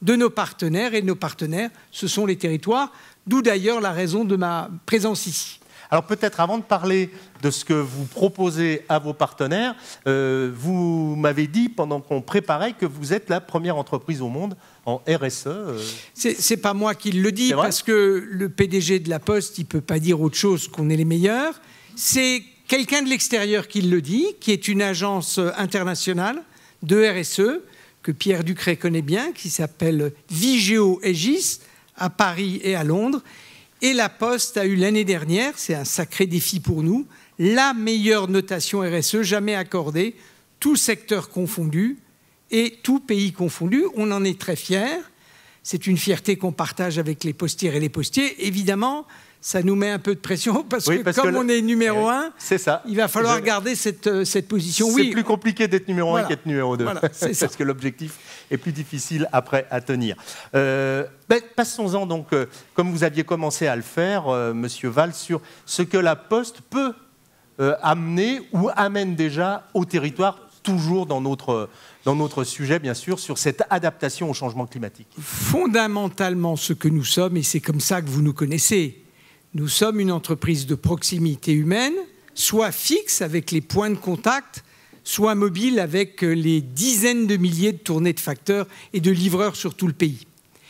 de nos partenaires. Et nos partenaires, ce sont les territoires, d'où d'ailleurs la raison de ma présence ici. Alors peut-être avant de parler de ce que vous proposez à vos partenaires, vous m'avez dit pendant qu'on préparait que vous êtes la première entreprise au monde en RSE. C'est pas moi qui le dis, parce que le PDG de la Poste, il ne peut pas dire autre chose qu'on est les meilleurs. C'est quelqu'un de l'extérieur qui le dit, qui est une agence internationale de RSE, que Pierre Ducret connaît bien, qui s'appelle Vigeo Aegis, à Paris et à Londres. Et la Poste a eu l'année dernière, c'est un sacré défi pour nous, la meilleure notation RSE jamais accordée, tout secteur confondu et tout pays confondu. On en est très fiers. C'est une fierté qu'on partage avec les postières et les postiers. Évidemment, ça nous met un peu de pression parce que comme on est numéro 1, il va falloir garder cette position. C'est plus compliqué d'être numéro 1 qu'être numéro 2, parce que l'objectif est plus difficile après à tenir. Passons-en donc, comme vous aviez commencé à le faire, Monsieur Valls, sur ce que la Poste peut amener ou amène déjà au territoire, toujours dans notre sujet, bien sûr, sur cette adaptation au changement climatique. Fondamentalement, ce que nous sommes, et c'est comme ça que vous nous connaissez, nous sommes une entreprise de proximité humaine, soit fixe avec les points de contact, soit mobile avec les dizaines de milliers de tournées de facteurs et de livreurs sur tout le pays.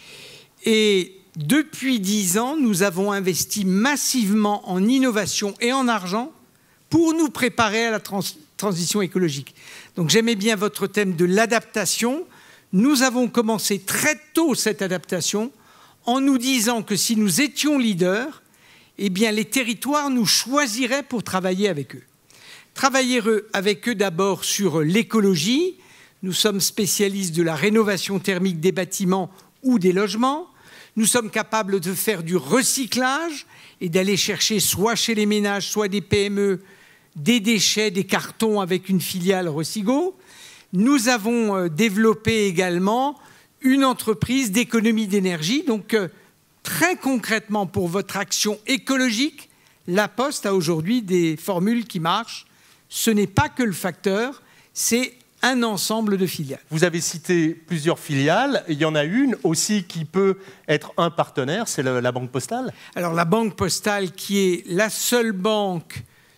Et depuis 10 ans, nous avons investi massivement en innovation et en argent pour nous préparer à la transition écologique. Donc j'aimais bien votre thème de l'adaptation. Nous avons commencé très tôt cette adaptation en nous disant que si nous étions leaders, eh bien, les territoires nous choisiraient pour travailler avec eux. Travailler avec eux d'abord sur l'écologie. Nous sommes spécialistes de la rénovation thermique des bâtiments ou des logements. Nous sommes capables de faire du recyclage et d'aller chercher soit chez les ménages, soit des PME, des déchets, des cartons avec une filiale Recigo. Nous avons développé également une entreprise d'économie d'énergie. Donc, très concrètement, pour votre action écologique, la Poste a aujourd'hui des formules qui marchent. Ce n'est pas que le facteur, c'est un ensemble de filiales. Vous avez cité plusieurs filiales. Il y en a une aussi qui peut être un partenaire, c'est la Banque Postale. Alors la Banque Postale, qui est la seule banque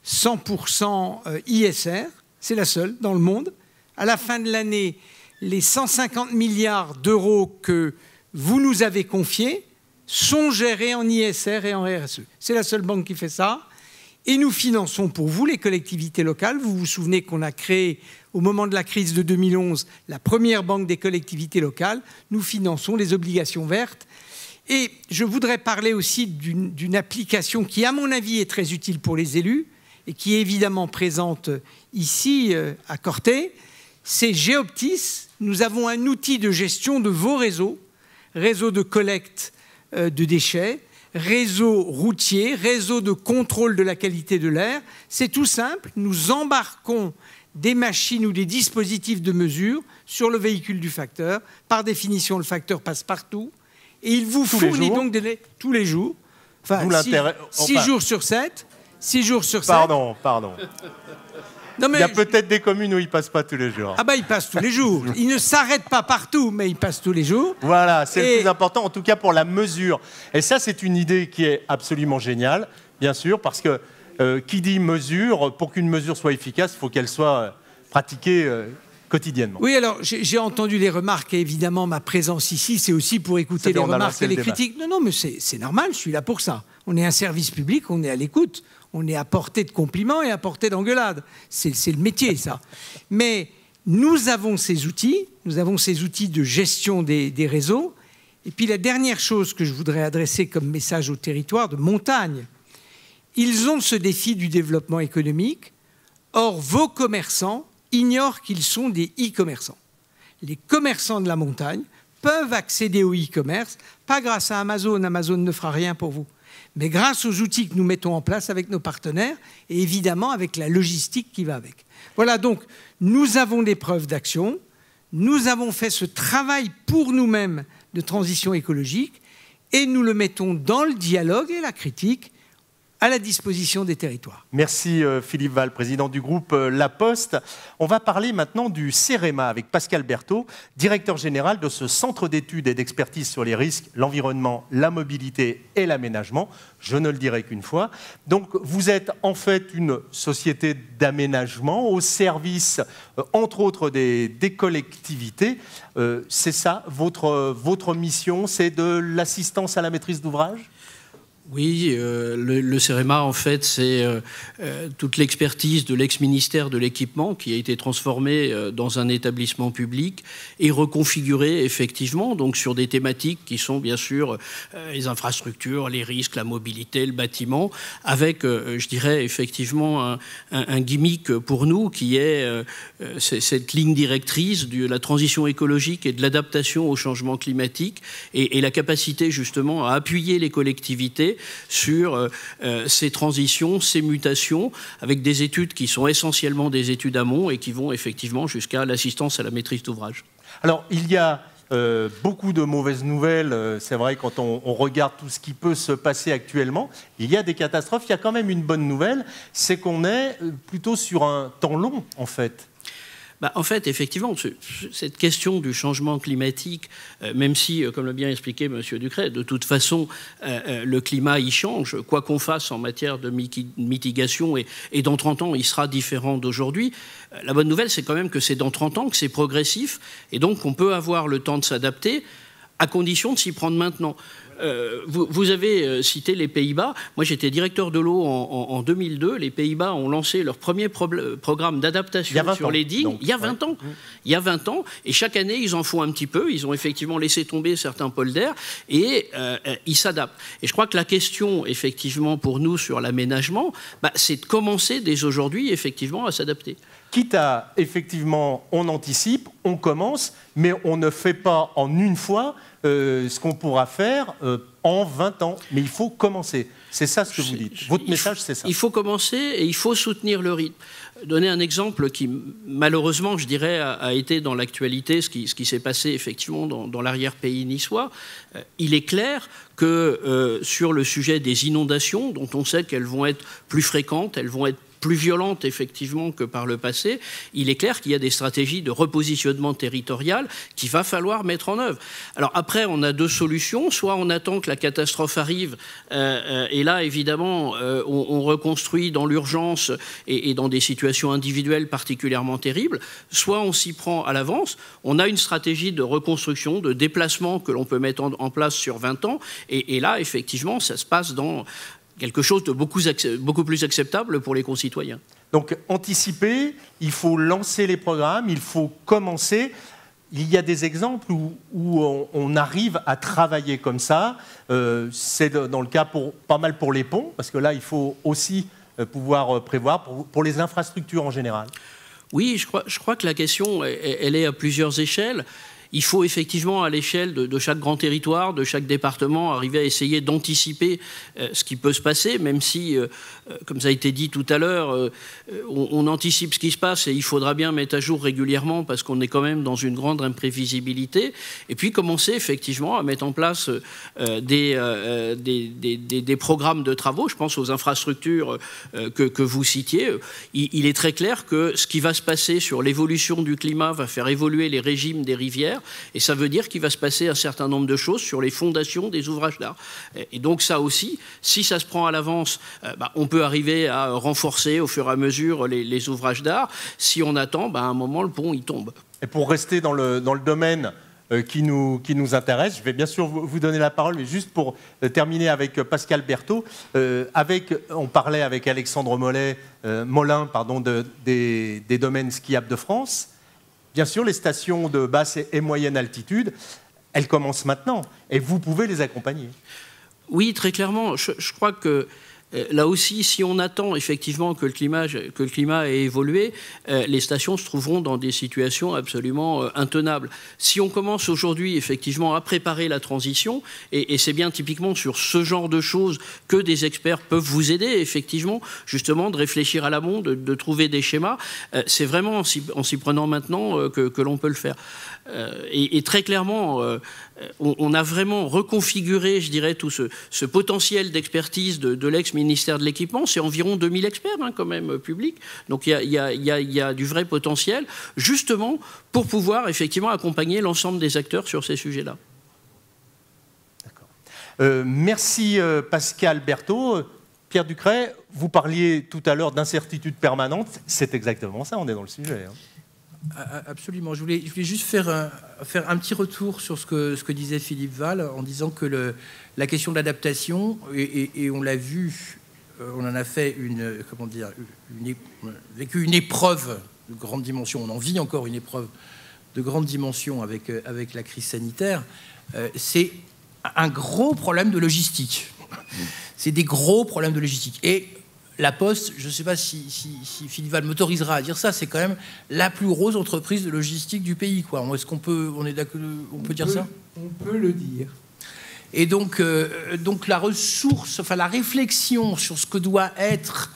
100% ISR, c'est la seule dans le monde. À la fin de l'année, les 150 milliards d'euros que vous nous avez confiés sont gérés en ISR et en RSE. C'est la seule banque qui fait ça. Et nous finançons pour vous, les collectivités locales. Vous vous souvenez qu'on a créé, au moment de la crise de 2011, la première banque des collectivités locales. Nous finançons les obligations vertes. Et je voudrais parler aussi d'une application qui, à mon avis, est très utile pour les élus et qui est évidemment présente ici, à Corté. C'est Géoptis. Nous avons un outil de gestion de vos réseaux, réseau de collecte de déchets, réseau routier, réseau de contrôle de la qualité de l'air. C'est tout simple, nous embarquons des machines ou des dispositifs de mesure sur le véhicule du facteur. Par définition, le facteur passe partout et il vous fournit donc des délais tous les jours. Enfin, 6 jours sur 7. 6 jours sur 7. Pardon. Non, mais il y a peut-être des communes où il ne passe pas tous les jours. Ah ben, il passe tous les jours. Il ne s'arrête pas partout, mais il passe tous les jours. Voilà, c'est le plus important, en tout cas pour la mesure. Et ça, c'est une idée qui est absolument géniale, bien sûr, parce que qui dit mesure, pour qu'une mesure soit efficace, il faut qu'elle soit pratiquée quotidiennement. Oui, alors j'ai entendu les remarques et évidemment ma présence ici, c'est aussi pour écouter les remarques et les critiques. Non, mais c'est normal, je suis là pour ça. On est un service public, on est à l'écoute. On est à portée de compliments et à portée d'engueulades. C'est le métier, ça. Mais nous avons ces outils de gestion des réseaux. Et puis la dernière chose que je voudrais adresser comme message au territoire de montagne, ils ont ce défi du développement économique. Or, vos commerçants ignorent qu'ils sont des e-commerçants. Les commerçants de la montagne peuvent accéder au e-commerce, pas grâce à Amazon. Amazon ne fera rien pour vous. Mais grâce aux outils que nous mettons en place avec nos partenaires et évidemment avec la logistique qui va avec. Voilà, donc nous avons des preuves d'action, nous avons fait ce travail pour nous-mêmes de transition écologique et nous le mettons dans le dialogue et la critique à la disposition des territoires. Merci Philippe Val, président du groupe La Poste. On va parler maintenant du CEREMA avec Pascal Berthaud, directeur général de ce centre d'études et d'expertise sur les risques, l'environnement, la mobilité et l'aménagement. Je ne le dirai qu'une fois. Donc vous êtes en fait une société d'aménagement au service, entre autres, des collectivités. C'est ça, votre mission, c'est de l'assistance à la maîtrise d'ouvrage ? Oui, le CEREMA, en fait, c'est toute l'expertise de l'ex-ministère de l'Équipement qui a été transformée dans un établissement public et reconfigurée, effectivement, donc sur des thématiques qui sont, bien sûr, les infrastructures, les risques, la mobilité, le bâtiment, avec, je dirais, effectivement, un gimmick pour nous qui est cette ligne directrice de la transition écologique et de l'adaptation au changement climatique et la capacité, justement, à appuyer les collectivités sur ces transitions, ces mutations, avec des études qui sont essentiellement des études amont et qui vont effectivement jusqu'à l'assistance à la maîtrise d'ouvrage. Alors, il y a beaucoup de mauvaises nouvelles. C'est vrai, quand on regarde tout ce qui peut se passer actuellement, il y a des catastrophes. Il y a quand même une bonne nouvelle, c'est qu'on est plutôt sur un temps long, en fait. En fait, effectivement, cette question du changement climatique, même si, comme l'a bien expliqué M. Ducret, de toute façon, le climat y change, quoi qu'on fasse en matière de mitigation, et dans 30 ans, il sera différent d'aujourd'hui. La bonne nouvelle, c'est quand même que c'est dans 30 ans, que c'est progressif, et donc qu'on peut avoir le temps de s'adapter, à condition de s'y prendre maintenant. Vous avez cité les Pays-Bas. Moi, j'étais directeur de l'eau en 2002. Les Pays-Bas ont lancé leur premier programme d'adaptation sur les digues il y a 20 ans. Il y a 20 ans. Et chaque année, ils en font un petit peu. Ils ont effectivement laissé tomber certains polders et ils s'adaptent. Et je crois que la question, effectivement, pour nous sur l'aménagement, c'est de commencer dès aujourd'hui, effectivement, à s'adapter. Quitte à, effectivement, on anticipe, on commence, mais on ne fait pas en une fois ce qu'on pourra faire en 20 ans. Mais il faut commencer. C'est ça ce que vous dites. Votre message, c'est ça. Il faut commencer et il faut soutenir le rythme. Donner un exemple qui, malheureusement, je dirais, a été dans l'actualité, ce qui s'est passé, effectivement, dans l'arrière-pays niçois. Il est clair que sur le sujet des inondations, dont on sait qu'elles vont être plus fréquentes, elles vont être plus violente, effectivement, que par le passé, il est clair qu'il y a des stratégies de repositionnement territorial qu'il va falloir mettre en œuvre. Alors après, on a deux solutions. Soit on attend que la catastrophe arrive, et là, évidemment, on reconstruit dans l'urgence et dans des situations individuelles particulièrement terribles. Soit on s'y prend à l'avance. On a une stratégie de reconstruction, de déplacement que l'on peut mettre en place sur 20 ans. Et là, effectivement, ça se passe dans quelque chose de beaucoup plus acceptable pour les concitoyens. Donc, anticiper, il faut lancer les programmes, il faut commencer. Il y a des exemples où on arrive à travailler comme ça. C'est dans le cas pas mal pour les ponts, parce que là, il faut aussi pouvoir prévoir pour les infrastructures en général. Oui, je crois que la question, elle est à plusieurs échelles. Il faut effectivement, à l'échelle de chaque grand territoire, de chaque département, arriver à essayer d'anticiper ce qui peut se passer, même si, comme ça a été dit tout à l'heure, on anticipe ce qui se passe et il faudra bien mettre à jour régulièrement parce qu'on est quand même dans une grande imprévisibilité. Et puis commencer effectivement à mettre en place des programmes de travaux. Je pense aux infrastructures que vous citiez. Il est très clair que ce qui va se passer sur l'évolution du climat va faire évoluer les régimes des rivières. Et ça veut dire qu'il va se passer un certain nombre de choses sur les fondations des ouvrages d'art. Et donc ça aussi, si ça se prend à l'avance, on peut arriver à renforcer au fur et à mesure les ouvrages d'art. Si on attend, à un moment, le pont, il tombe. Et pour rester dans le domaine qui nous intéresse, je vais bien sûr vous donner la parole, mais juste pour terminer avec Pascal Berthaud, on parlait avec Alexandre Molin des domaines skiables de France. Bien sûr, les stations de basse et moyenne altitude, elles commencent maintenant et vous pouvez les accompagner. Oui, très clairement. Je crois que là aussi, si on attend effectivement que le climat ait évolué, les stations se trouveront dans des situations absolument intenables. Si on commence aujourd'hui effectivement à préparer la transition, et c'est bien typiquement sur ce genre de choses que des experts peuvent vous aider, effectivement, justement de réfléchir à l'amont, de trouver des schémas, c'est vraiment en s'y prenant maintenant que l'on peut le faire. Et très clairement, on a vraiment reconfiguré, je dirais, tout ce potentiel d'expertise de l'ex-ministre ministère de l'Équipement, c'est environ 2000 experts quand même publics. Donc il y a du vrai potentiel, justement pour pouvoir effectivement accompagner l'ensemble des acteurs sur ces sujets-là. Merci Pascal Berthaud. Pierre Ducret, vous parliez tout à l'heure d'incertitude permanente. C'est exactement ça, on est dans le sujet. Absolument. Je voulais juste faire un petit retour sur ce que disait Philippe Val, en disant que la question de l'adaptation, et on l'a vu, on en a fait vécu une épreuve de grande dimension, on en vit encore une épreuve de grande dimension avec la crise sanitaire, c'est un gros problème de logistique. C'est des gros problèmes de logistique. Et la Poste, je ne sais pas si Philippe Val m'autorisera à dire ça, c'est quand même la plus grosse entreprise de logistique du pays, quoi. Est-ce qu'on peut, on peut dire ça ? On peut le dire. Et donc la ressource, enfin la réflexion sur ce que doit être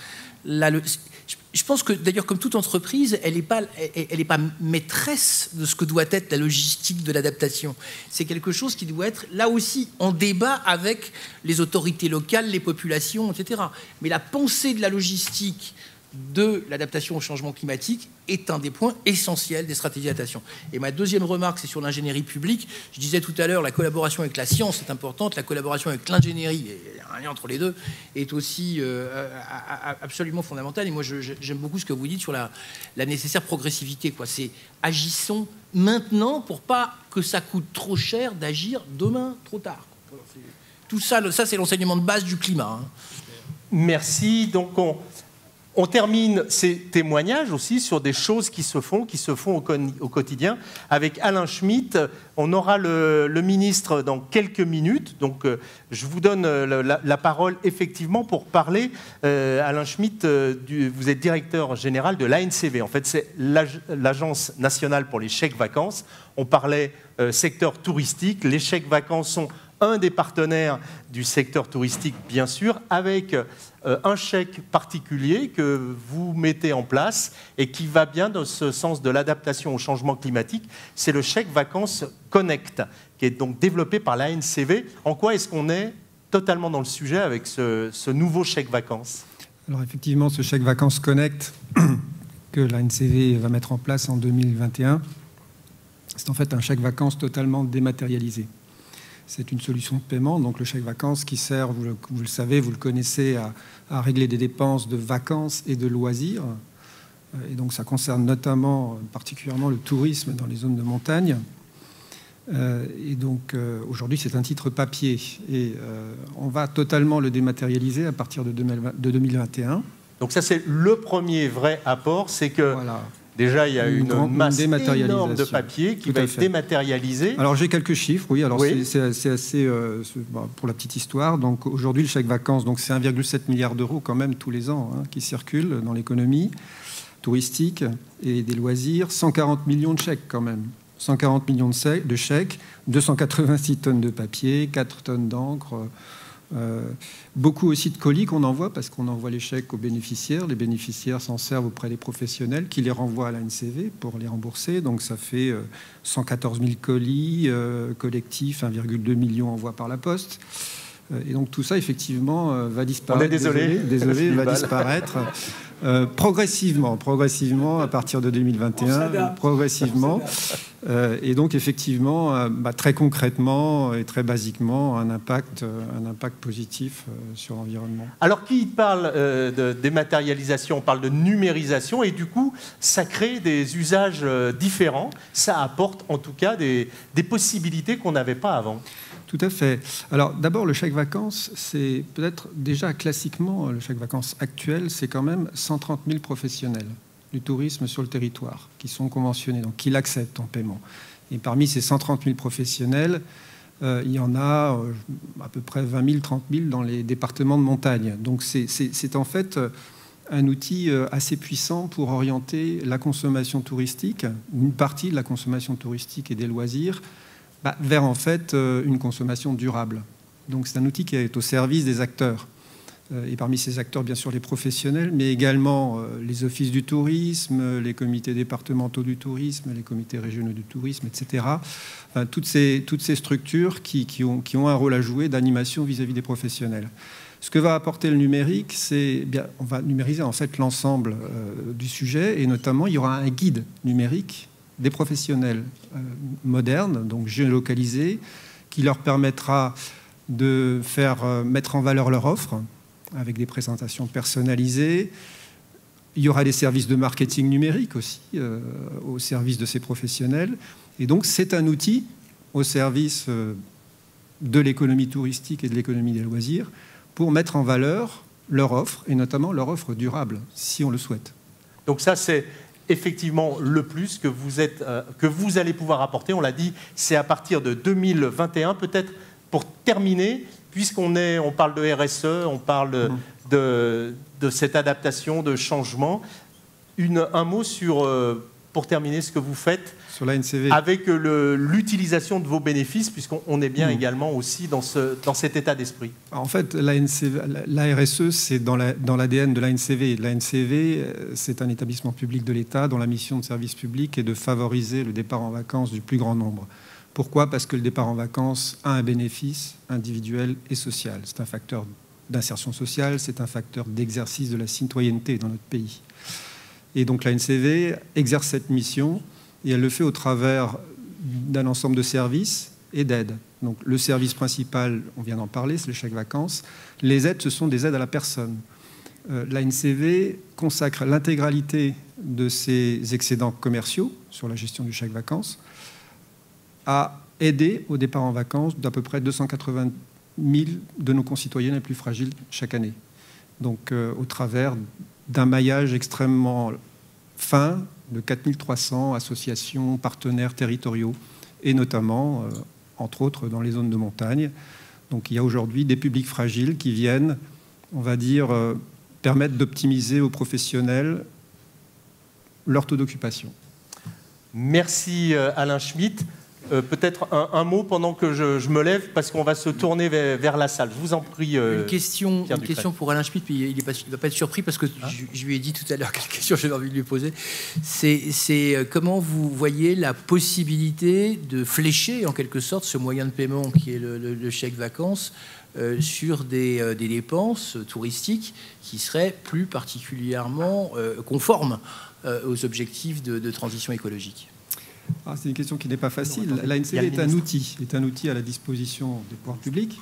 je pense que d'ailleurs, comme toute entreprise, elle n'est pas maîtresse de ce que doit être la logistique de l'adaptation. C'est quelque chose qui doit être, là aussi, en débat avec les autorités locales, les populations, etc. Mais la pensée de la logistique de l'adaptation au changement climatique est un des points essentiels des stratégies d'adaptation. Et ma deuxième remarque, c'est sur l'ingénierie publique. Je disais tout à l'heure, la collaboration avec la science est importante, la collaboration avec l'ingénierie, il y a un lien entre les deux, est aussi absolument fondamentale. Et moi, j'aime beaucoup ce que vous dites sur la nécessaire progressivité, quoi. C'est agissons maintenant pour pas que ça coûte trop cher d'agir demain trop tard. Tout ça, c'est l'enseignement de base du climat. Merci. Donc, on termine ces témoignages aussi sur des choses qui se font au quotidien. Avec Alain Schmitt, on aura le ministre dans quelques minutes. Donc, je vous donne la parole effectivement pour parler. Alain Schmitt, vous êtes directeur général de l'ANCV. En fait, c'est l'Agence nationale pour les chèques vacances. On parlait secteur touristique. Les chèques vacances sont un des partenaires du secteur touristique, bien sûr, avec un chèque particulier que vous mettez en place et qui va bien dans ce sens de l'adaptation au changement climatique. C'est le chèque vacances Connect, qui est donc développé par l'ANCV. En quoi est-ce qu'on est totalement dans le sujet avec ce nouveau chèque vacances ? Alors effectivement, ce chèque vacances Connect que l'ANCV va mettre en place en 2021, c'est en fait un chèque vacances totalement dématérialisé. C'est une solution de paiement, donc le chèque vacances qui sert, vous le savez, vous le connaissez, à régler des dépenses de vacances et de loisirs. Et donc ça concerne particulièrement le tourisme dans les zones de montagne. Et donc aujourd'hui c'est un titre papier. Et on va totalement le dématérialiser à partir de 2021. Donc ça c'est le premier vrai apport, c'est que... Voilà. Déjà, il y a une masse énorme de papier qui va être dématérialisé. Alors, j'ai quelques chiffres, oui. Alors, oui. C'est assez... pour la petite histoire, donc aujourd'hui, le chèque vacances, c'est 1,7 milliard d'euros quand même tous les ans qui circulent dans l'économie touristique et des loisirs. 140 millions de chèques quand même. 140 millions de chèques, 286 tonnes de papier, 4 tonnes d'encre... beaucoup aussi de colis qu'on envoie parce qu'on envoie les chèques aux bénéficiaires. Les bénéficiaires s'en servent auprès des professionnels qui les renvoient à l'ANCV pour les rembourser. Donc ça fait 114 000 colis collectifs, 1,2 million envois par la Poste. Et donc tout ça effectivement va disparaître. On est désolé, va disparaître progressivement à partir de 2021, progressivement. Et donc effectivement, très concrètement et très basiquement, un impact positif sur l'environnement. Alors qui parle de dématérialisation, on parle de numérisation et du coup ça crée des usages différents, ça apporte en tout cas des possibilités qu'on n'avait pas avant. Tout à fait. Alors d'abord, le chèque vacances, c'est peut-être déjà classiquement, le chèque vacances actuel, c'est quand même 130 000 professionnels du tourisme sur le territoire qui sont conventionnés, donc qui l'acceptent en paiement. Et parmi ces 130 000 professionnels, il y en a à peu près 20 000, 30 000 dans les départements de montagne. Donc c'est en fait un outil assez puissant pour orienter la consommation touristique, une partie de la consommation touristique et des loisirs, vers en fait une consommation durable. Donc c'est un outil qui est au service des acteurs. Et parmi ces acteurs, bien sûr, les professionnels, mais également les offices du tourisme, les comités départementaux du tourisme, les comités régionaux du tourisme, etc. Toutes ces structures qui ont un rôle à jouer d'animation vis-à-vis des professionnels. Ce que va apporter le numérique, c'est bien, on va numériser en fait l'ensemble du sujet, et notamment il y aura un guide numérique des professionnels modernes, donc géolocalisés, qui leur permettra de faire mettre en valeur leur offre avec des présentations personnalisées. Il y aura des services de marketing numérique aussi au service de ces professionnels. Et donc c'est un outil au service de l'économie touristique et de l'économie des loisirs pour mettre en valeur leur offre, et notamment leur offre durable, si on le souhaite. Donc ça, c'est effectivement le plus que vous allez pouvoir apporter. On l'a dit, c'est à partir de 2021. Peut-être pour terminer, puisqu'on parle de RSE, on parle de cette adaptation, de changement, un mot sur, pour terminer, ce que vous faites sur l'ANCV, avec l'utilisation de vos bénéfices, puisqu'on est bien également aussi dans cet état d'esprit. En fait, la RSE, c'est dans l'ADN de l'ANCV. L'ANCV, c'est un établissement public de l'État dont la mission de service public est de favoriser le départ en vacances du plus grand nombre. Pourquoi ? Parce que le départ en vacances a un bénéfice individuel et social. C'est un facteur d'insertion sociale, c'est un facteur d'exercice de la citoyenneté dans notre pays. Et donc l'ANCV exerce cette mission, et elle le fait au travers d'un ensemble de services et d'aides. Donc le service principal, on vient d'en parler, c'est le chèque vacances. Les aides, ce sont des aides à la personne. L'ANCV consacre l'intégralité de ses excédents commerciaux sur la gestion du chèque vacances à aider au départ en vacances d'à peu près 280 000 de nos concitoyens les plus fragiles chaque année. Donc au travers d'un maillage extrêmement fin de 4300 associations, partenaires territoriaux, et notamment, entre autres, dans les zones de montagne. Donc il y a aujourd'hui des publics fragiles qui viennent, on va dire, permettre d'optimiser aux professionnels leur taux d'occupation. Merci Alain Schmitt. Peut-être un mot pendant que je me lève, parce qu'on va se tourner vers la salle. Je vous en prie. Une question pour Alain Schmitt, puis il ne va pas être surpris, parce que je lui ai dit tout à l'heure quelle question j'avais envie de lui poser. C'est comment vous voyez la possibilité de flécher, en quelque sorte, ce moyen de paiement qui est le chèque vacances sur des dépenses touristiques qui seraient plus particulièrement conformes aux objectifs de transition écologique. C'est une question qui n'est pas facile. L'ANCV est un outil à la disposition des pouvoirs publics.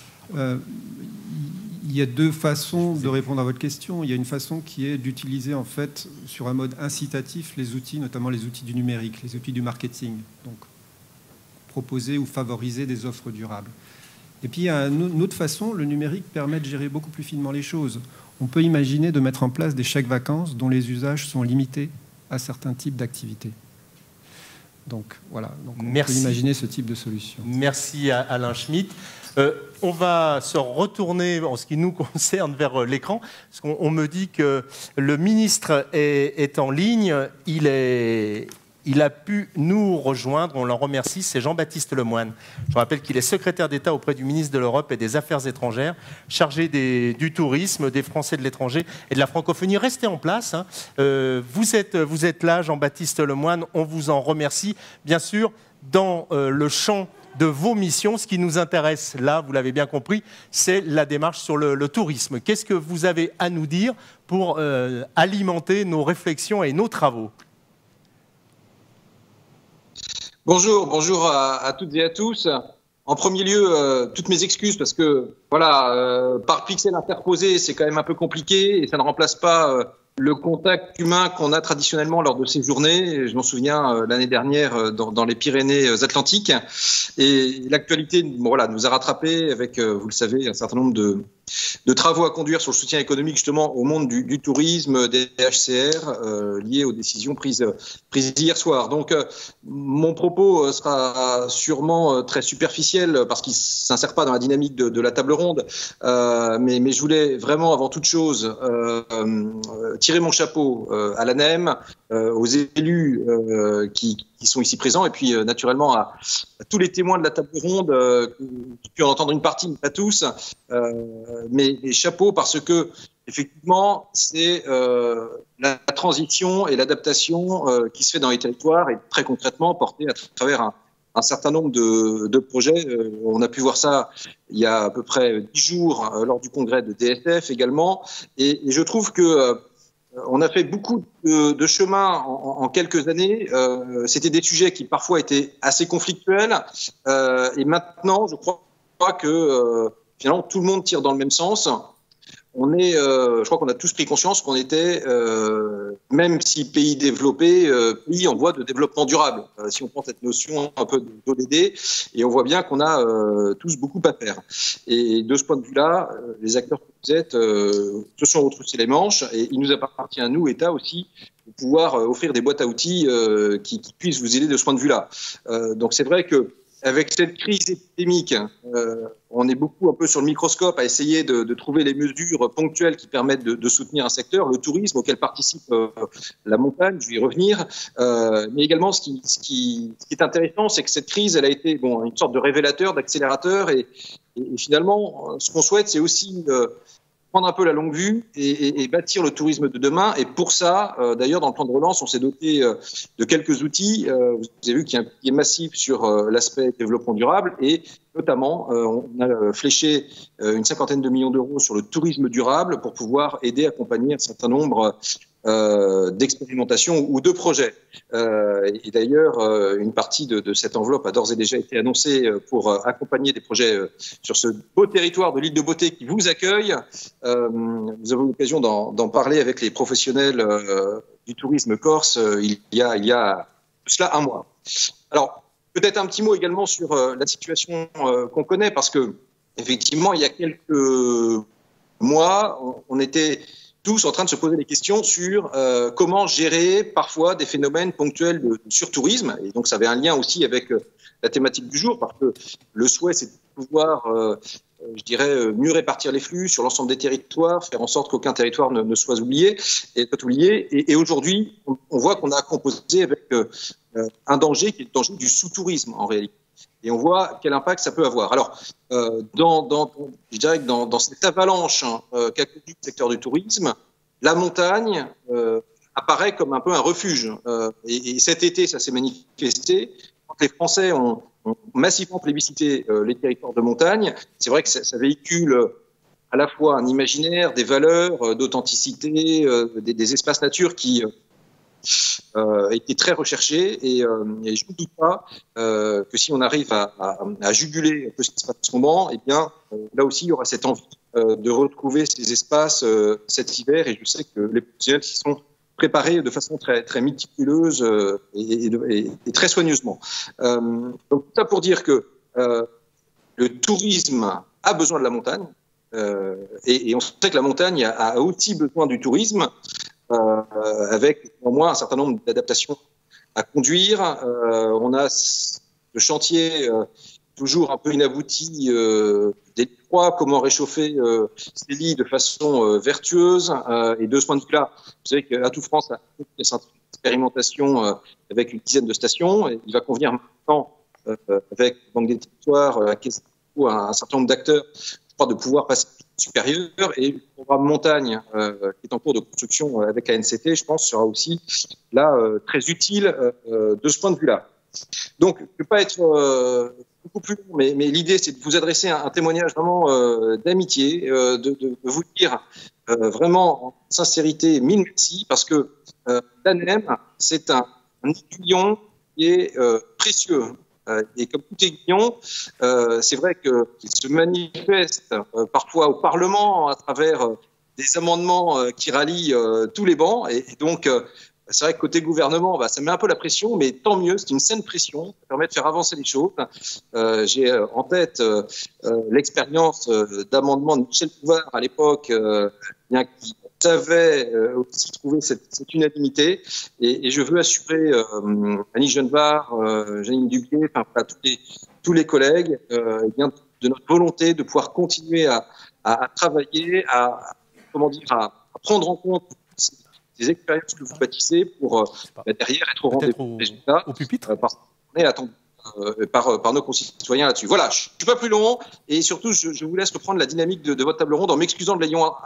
Il y a deux façons de répondre à votre question. Il y a une façon qui est d'utiliser en fait sur un mode incitatif les outils, notamment les outils du numérique, les outils du marketing, donc proposer ou favoriser des offres durables. Et puis il y a une autre façon, le numérique permet de gérer beaucoup plus finement les choses. On peut imaginer de mettre en place des chèques vacances dont les usages sont limités à certains types d'activités. Donc voilà, on peut imaginer ce type de solution. Merci à Alain Schmitt. On va se retourner, en ce qui nous concerne, vers l'écran, parce qu'on me dit que le ministre est en ligne. Il a pu nous rejoindre, on l'en remercie, c'est Jean-Baptiste Lemoyne. Je rappelle qu'il est secrétaire d'État auprès du ministre de l'Europe et des Affaires étrangères, chargé du tourisme, des Français de l'étranger et de la francophonie. Restez en place. Vous êtes là, Jean-Baptiste Lemoyne, on vous en remercie. Bien sûr, dans le champ de vos missions, ce qui nous intéresse là, vous l'avez bien compris, c'est la démarche sur le tourisme. Qu'est-ce que vous avez à nous dire pour alimenter nos réflexions et nos travaux ? Bonjour à toutes et à tous. En premier lieu, toutes mes excuses parce que voilà, par pixel interposé, c'est quand même un peu compliqué et ça ne remplace pas le contact humain qu'on a traditionnellement lors de ces journées. Je m'en souviens l'année dernière dans les Pyrénées-Atlantiques. Et l'actualité nous a rattrapés avec, vous le savez, un certain nombre de travaux à conduire sur le soutien économique justement au monde du tourisme, des HCR liés aux décisions prises hier soir. Donc mon propos sera sûrement très superficiel parce qu'il ne s'insère pas dans la dynamique de la table ronde, mais je voulais vraiment avant toute chose tirer mon chapeau à l'ANEM, aux élus qui sont ici présents et puis naturellement à tous les témoins de la table ronde qui pu en entendre une partie, mais pas tous. Mais les chapeaux parce que effectivement c'est la transition et l'adaptation qui se fait dans les territoires et très concrètement portée à travers un certain nombre de projets. On a pu voir ça il y a à peu près 10 jours lors du congrès de DSF également. Et je trouve que on a fait beaucoup de chemin en quelques années. C'était des sujets qui parfois étaient assez conflictuels. Et maintenant, je crois que finalement tout le monde tire dans le même sens. Je crois qu'on a tous pris conscience qu'on était, même si pays développé, pays en voie de développement durable. Si on prend cette notion un peu d'ODD, et on voit bien qu'on a tous beaucoup à faire. Et de ce point de vue-là, les acteurs que vous êtes se sont retroussés les manches, et il nous appartient à nous, État aussi, de pouvoir offrir des boîtes à outils qui puissent vous aider de ce point de vue-là. Donc c'est vrai que avec cette crise épidémique, on est beaucoup un peu sur le microscope à essayer de trouver les mesures ponctuelles qui permettent de soutenir un secteur, le tourisme auquel participe la montagne, je vais y revenir. Mais également, ce qui est intéressant, c'est que cette crise, elle a été une sorte de révélateur, d'accélérateur. Et finalement, ce qu'on souhaite, c'est aussi prendre un peu la longue vue et bâtir le tourisme de demain. Et pour ça, d'ailleurs, dans le plan de relance, on s'est doté de quelques outils. Vous avez vu qu'il y a un pilier massif sur l'aspect développement durable et notamment, on a fléché une 50aine de millions d'euros sur le tourisme durable pour pouvoir aider, accompagner un certain nombre d'expérimentations ou de projets. Et d'ailleurs, une partie de cette enveloppe a d'ores et déjà été annoncée pour accompagner des projets sur ce beau territoire de l'île de Beauté qui vous accueille. Vous avez l'occasion d'en parler avec les professionnels du tourisme corse il y a cela un mois. Alors, peut-être un petit mot également sur la situation qu'on connaît, parce que effectivement, il y a quelques mois, on était tous en train de se poser des questions sur comment gérer parfois des phénomènes ponctuels de surtourisme. Et donc, ça avait un lien aussi avec la thématique du jour, parce que le souhait, c'est de pouvoir, je dirais, mieux répartir les flux sur l'ensemble des territoires, faire en sorte qu'aucun territoire ne soit oublié. Et aujourd'hui, on voit qu'on a composé avec un danger qui est le danger du sous-tourisme, en réalité. Et on voit quel impact ça peut avoir. Alors, je dirais que dans cette avalanche qu'a connu le secteur du tourisme, la montagne apparaît comme un peu un refuge. Et cet été, ça s'est manifesté. Quand les Français ont massivement plébiscité les territoires de montagne, c'est vrai que ça véhicule à la fois un imaginaire, des valeurs, d'authenticité, des espaces nature qui été très recherché et je ne doute pas que si on arrive à juguler un peu ce qui se passe en ce moment, eh bien, là aussi, il y aura cette envie de retrouver ces espaces cet hiver, et je sais que les professionnels s'y sont préparés de façon très, très méticuleuse et très soigneusement. Donc, tout ça pour dire que le tourisme a besoin de la montagne, et on sait que la montagne a aussi besoin du tourisme, avec au moins un certain nombre d'adaptations à conduire. On a le chantier toujours un peu inabouti des trois, comment réchauffer ces lits de façon vertueuse. Et de ce point de vue-là, vous savez qu'à toute France, il y a une expérimentation avec une dizaine de stations. Et il va convenir maintenant, avec le Banque des territoires, un certain nombre d'acteurs, de pouvoir passer supérieur, et le programme montagne qui est en cours de construction avec ANCT, je pense, sera aussi là très utile de ce point de vue-là. Donc, je ne vais pas être beaucoup plus long, mais l'idée, c'est de vous adresser un témoignage vraiment d'amitié, de vous dire vraiment en sincérité mille merci, parce que l'ANEM, c'est un aiguillon qui est précieux. Et comme tout aiguillon, c'est vrai qu'il se manifeste parfois au Parlement à travers des amendements qui rallient tous les bancs. Et donc, c'est vrai que côté gouvernement, ça met un peu la pression, mais tant mieux, c'est une saine pression, ça permet de faire avancer les choses. J'ai en tête l'expérience d'amendement de Michel Pouvard à l'époque, qui savait aussi trouver cette unanimité, et je veux assurer Annie Genevard, Janine Dubié, enfin tous les collègues, de notre volonté de pouvoir continuer à travailler, à prendre en compte ces expériences que vous bâtissez pour derrière être au rendez-vous des résultats, au pupitre. Parce qu'on est attendu par nos concitoyens là-dessus. Voilà, je ne suis pas plus long et surtout je vous laisse reprendre la dynamique de votre table ronde en m'excusant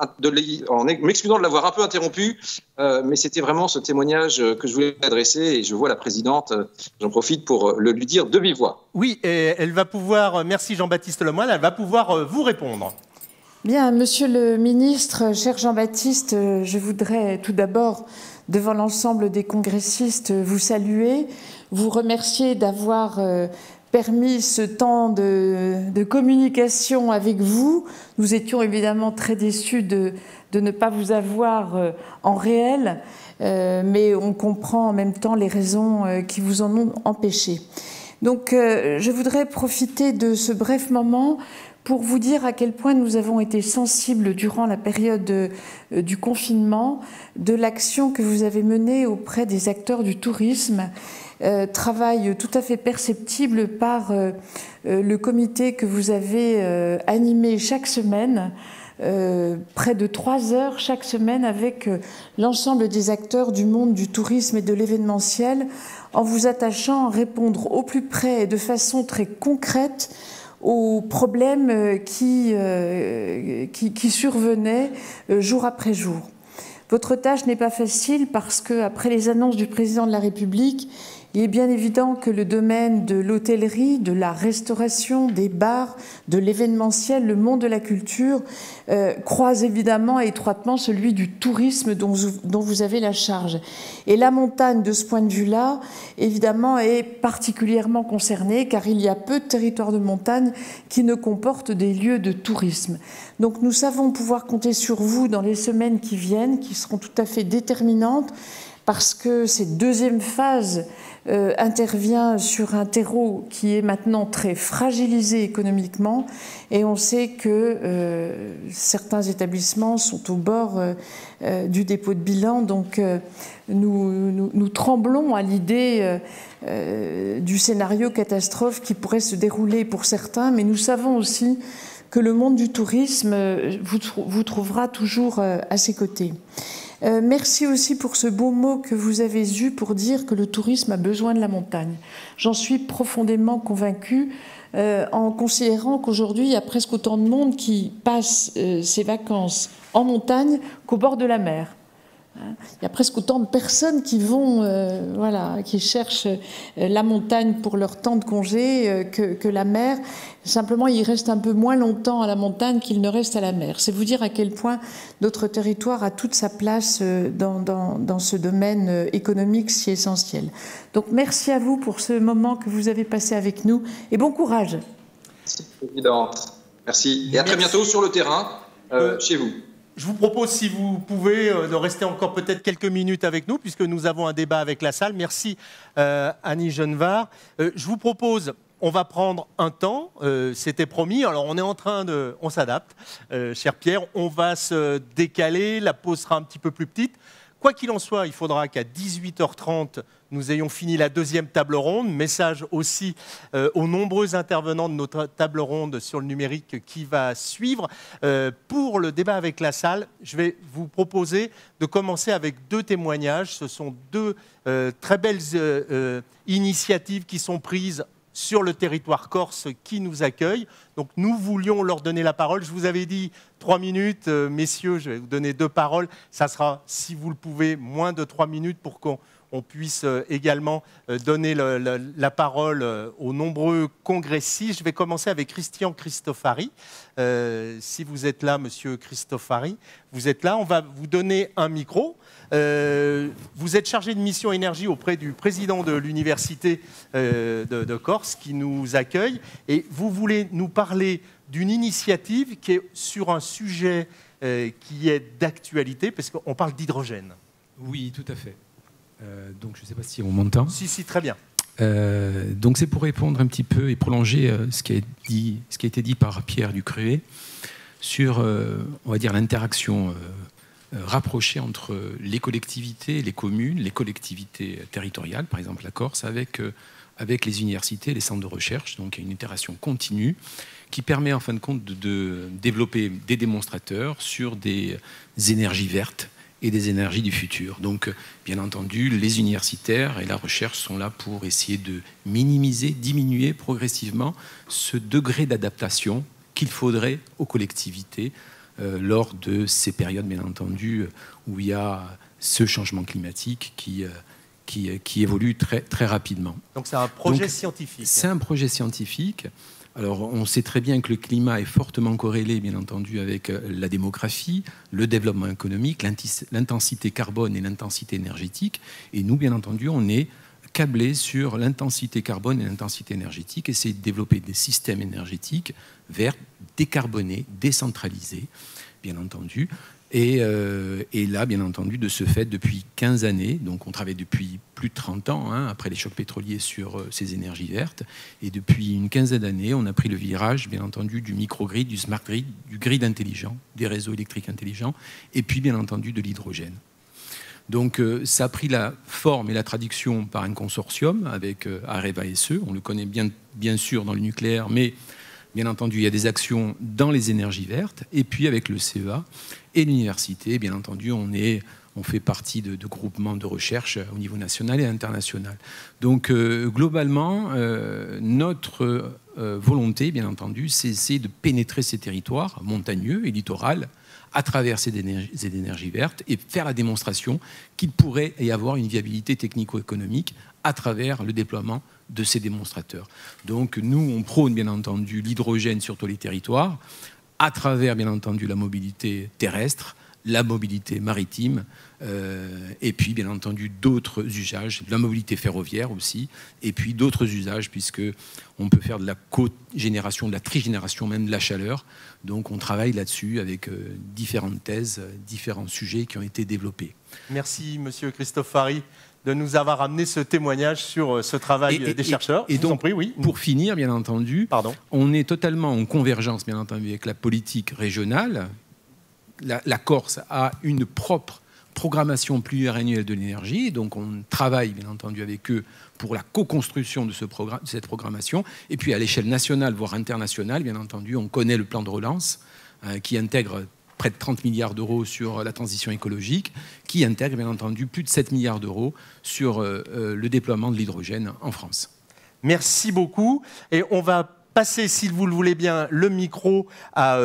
de l'avoir un peu interrompu, mais c'était vraiment ce témoignage que je voulais adresser et je vois la présidente, j'en profite pour le lui dire de vive voix. Oui, et elle va pouvoir, merci Jean-Baptiste Lemoyne, elle va pouvoir vous répondre. Bien, Monsieur le Ministre, cher Jean-Baptiste, je voudrais tout d'abord, devant l'ensemble des congressistes, vous saluer, vous remercier d'avoir permis ce temps de communication avec vous. Nous étions évidemment très déçus de ne pas vous avoir en réel, mais on comprend en même temps les raisons qui vous en ont empêché. Donc, je voudrais profiter de ce bref moment pour vous dire à quel point nous avons été sensibles durant la période du confinement de l'action que vous avez menée auprès des acteurs du tourisme, travail tout à fait perceptible par le comité que vous avez animé chaque semaine, près de 3 heures chaque semaine avec l'ensemble des acteurs du monde du tourisme et de l'événementiel, en vous attachant à répondre au plus près et de façon très concrète aux problèmes qui survenaient jour après jour. Votre tâche n'est pas facile parce que, après les annonces du président de la République, il est bien évident que le domaine de l'hôtellerie, de la restauration, des bars, de l'événementiel, le monde de la culture croise évidemment étroitement celui du tourisme dont vous avez la charge. Et la montagne, de ce point de vue-là, évidemment, est particulièrement concernée car il y a peu de territoires de montagne qui ne comportent des lieux de tourisme. Donc nous savons pouvoir compter sur vous dans les semaines qui viennent, qui seront tout à fait déterminantes, parce que cette deuxième phase intervient sur un terreau qui est maintenant très fragilisé économiquement et on sait que certains établissements sont au bord du dépôt de bilan. Donc nous tremblons à l'idée du scénario catastrophe qui pourrait se dérouler pour certains, mais nous savons aussi que le monde du tourisme vous trouvera toujours à ses côtés. Merci aussi pour ce beau mot que vous avez eu pour dire que le tourisme a besoin de la montagne. J'en suis profondément convaincue en considérant qu'aujourd'hui, il y a presque autant de monde qui passe ses vacances en montagne qu'au bord de la mer. Il y a presque autant de personnes qui vont, qui cherchent la montagne pour leur temps de congé que la mer. Simplement, ils restent un peu moins longtemps à la montagne qu'ils ne restent à la mer. C'est vous dire à quel point notre territoire a toute sa place dans ce domaine économique si essentiel. Donc, merci à vous pour ce moment que vous avez passé avec nous et bon courage. Merci, Présidente. Merci. Et à très bientôt sur le terrain, chez vous. Je vous propose, si vous pouvez, de rester encore peut-être quelques minutes avec nous, puisque nous avons un débat avec la salle. Merci, Annie Genevard. Je vous propose, on va prendre un temps, c'était promis. Alors, on s'adapte, cher Pierre. On va se décaler, la pause sera un petit peu plus petite. Quoi qu'il en soit, il faudra qu'à 18h30, nous ayons fini la deuxième table ronde. Message aussi aux nombreux intervenants de notre table ronde sur le numérique qui va suivre. Pour le débat avec la salle, je vais vous proposer de commencer avec 2 témoignages. Ce sont 2 très belles initiatives qui sont prises sur le territoire corse qui nous accueille. Donc nous voulions leur donner la parole. Je vous avais dit 3 minutes. Messieurs, je vais vous donner 2 paroles. Ça sera, si vous le pouvez, moins de 3 minutes pour qu'on puisse également donner la parole aux nombreux congressistes. Je vais commencer avec Christian Cristofari. Si vous êtes là, monsieur Cristofari, vous êtes là. On va vous donner un micro. Vous êtes chargé de mission énergie auprès du président de l'université de Corse qui nous accueille. Et vous voulez nous parler d'une initiative qui est sur un sujet qui est d'actualité, parce qu'on parle d'hydrogène. Oui, tout à fait. Donc je ne sais pas si on m'entend. Si, très bien. Donc c'est pour répondre un petit peu et prolonger ce qui a été dit par Pierre Ducruet sur, on va dire, l'interaction rapprochée entre les collectivités, les communes, les collectivités territoriales, par exemple la Corse, avec les universités, les centres de recherche. Donc il y a une itération continue qui permet en fin de compte de développer des démonstrateurs sur des énergies vertes et des énergies du futur. Donc, bien entendu, les universitaires et la recherche sont là pour essayer de minimiser, diminuer progressivement ce degré d'adaptation qu'il faudrait aux collectivités lors de ces périodes, bien entendu, où il y a ce changement climatique qui évolue très, très rapidement. Donc c'est un projet scientifique. C'est un projet scientifique. Alors, on sait très bien que le climat est fortement corrélé, bien entendu, avec la démographie, le développement économique, l'intensité carbone et l'intensité énergétique. Et nous, bien entendu, on est câblés sur l'intensité carbone et l'intensité énergétique, essayer de développer des systèmes énergétiques verts, décarbonés, décentralisés, bien entendu. Et là, bien entendu, de ce fait, depuis 15 années, donc on travaille depuis plus de 30 ans, après les chocs pétroliers, sur ces énergies vertes. Et depuis une quinzaine d'années, on a pris le virage, bien entendu, du microgrid, du smart grid, du grid intelligent, des réseaux électriques intelligents, et puis, bien entendu, de l'hydrogène. Donc, ça a pris la forme et la traduction par un consortium avec Areva SE. On le connaît bien sûr dans le nucléaire, mais bien entendu, il y a des actions dans les énergies vertes. Et puis, avec le CEA et l'université, bien entendu, on fait partie de groupements de recherche au niveau national et international. Donc, globalement, notre volonté, bien entendu, c'est de pénétrer ces territoires montagneux et littoraux à travers ces énergies vertes et faire la démonstration qu'il pourrait y avoir une viabilité technico-économique à travers le déploiement de ces démonstrateurs. Donc nous, on prône bien entendu l'hydrogène sur tous les territoires, à travers bien entendu la mobilité terrestre, la mobilité maritime, et puis bien entendu d'autres usages, la mobilité ferroviaire aussi, et puis d'autres usages, puisque on peut faire de la cogénération, de la trigénération, même de la chaleur. Donc on travaille là-dessus avec différentes thèses, différents sujets qui ont été développés. Merci Monsieur Christophe Fary de nous avoir amené ce témoignage sur ce travail des chercheurs. Et donc, pour finir, bien entendu, on est totalement en convergence, bien entendu, avec la politique régionale. La Corse a une propre programmation pluriannuelle de l'énergie, donc on travaille bien entendu avec eux pour la co-construction de cette programmation. Et puis à l'échelle nationale, voire internationale, bien entendu, on connaît le plan de relance qui intègre près de 30 milliards d'euros sur la transition écologique, qui intègre bien entendu plus de 7 milliards d'euros sur le déploiement de l'hydrogène en France. Merci beaucoup. Et on va passer, si vous le voulez bien, le micro à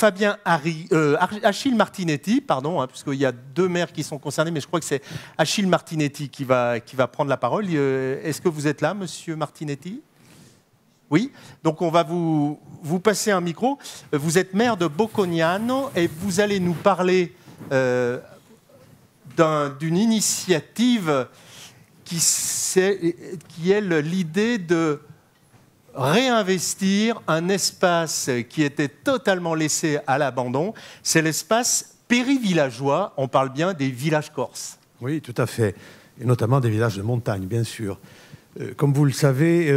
Achille Martinetti, pardon, puisqu'il y a deux maires qui sont concernés, mais je crois que c'est Achille Martinetti qui va prendre la parole. Est-ce que vous êtes là, monsieur Martinetti ? Oui, donc on va vous passer un micro. Vous êtes maire de Boccognano et vous allez nous parler d'une initiative qui est l'idée de réinvestir un espace qui était totalement laissé à l'abandon. C'est l'espace périvillageois. On parle bien des villages corses. Oui, tout à fait. Et notamment des villages de montagne, bien sûr. Comme vous le savez,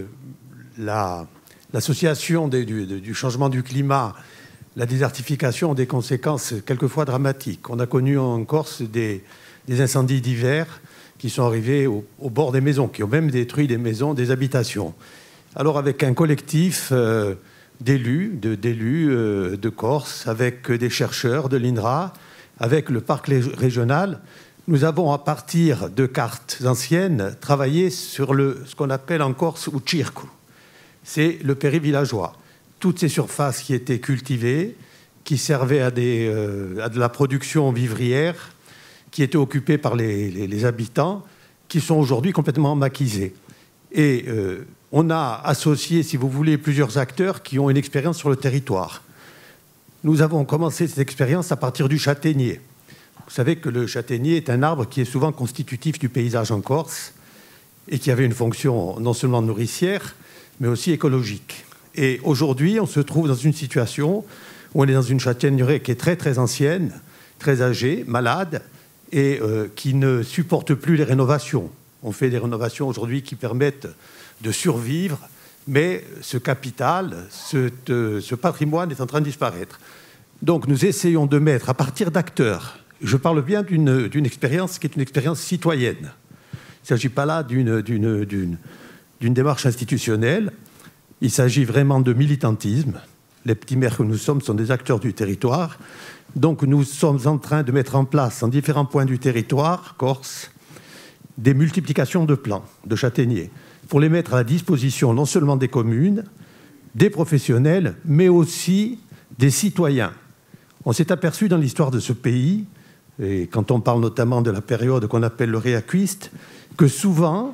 l'association du changement du climat, la désertification ont des conséquences quelquefois dramatiques. On a connu en Corse des incendies d'hiver qui sont arrivés au bord des maisons, qui ont même détruit des maisons, des habitations. Alors avec un collectif d'élus de Corse, avec des chercheurs de l'INRA, avec le parc régional, nous avons, à partir de cartes anciennes, travaillé sur ce qu'on appelle en Corse « Ucircu ». C'est le périvillageois. Toutes ces surfaces qui étaient cultivées, qui servaient à de la production vivrière, qui étaient occupées par les habitants, qui sont aujourd'hui complètement maquisées. Et on a associé, si vous voulez, plusieurs acteurs qui ont une expérience sur le territoire. Nous avons commencé cette expérience à partir du châtaignier. Vous savez que le châtaignier est un arbre qui est souvent constitutif du paysage en Corse et qui avait une fonction non seulement nourricière, mais aussi écologique. Et aujourd'hui, on se trouve dans une situation où on est dans une châtaigneraie qui est très très ancienne, très âgée, malade, et qui ne supporte plus les rénovations. On fait des rénovations aujourd'hui qui permettent de survivre, mais ce capital, ce patrimoine est en train de disparaître. Donc nous essayons de mettre, à partir d'acteurs, je parle bien d'une expérience qui est une expérience citoyenne. Il ne s'agit pas là d'une démarche institutionnelle, il s'agit vraiment de militantisme, Les petits maires que nous sommes sont des acteurs du territoire. Donc nous sommes en train de mettre en place, en différents points du territoire corse, des multiplications de plants de châtaigniers pour les mettre à la disposition non seulement des communes, des professionnels, mais aussi des citoyens. On s'est aperçu dans l'histoire de ce pays, et quand on parle notamment de la période qu'on appelle le réacquiste, que souvent,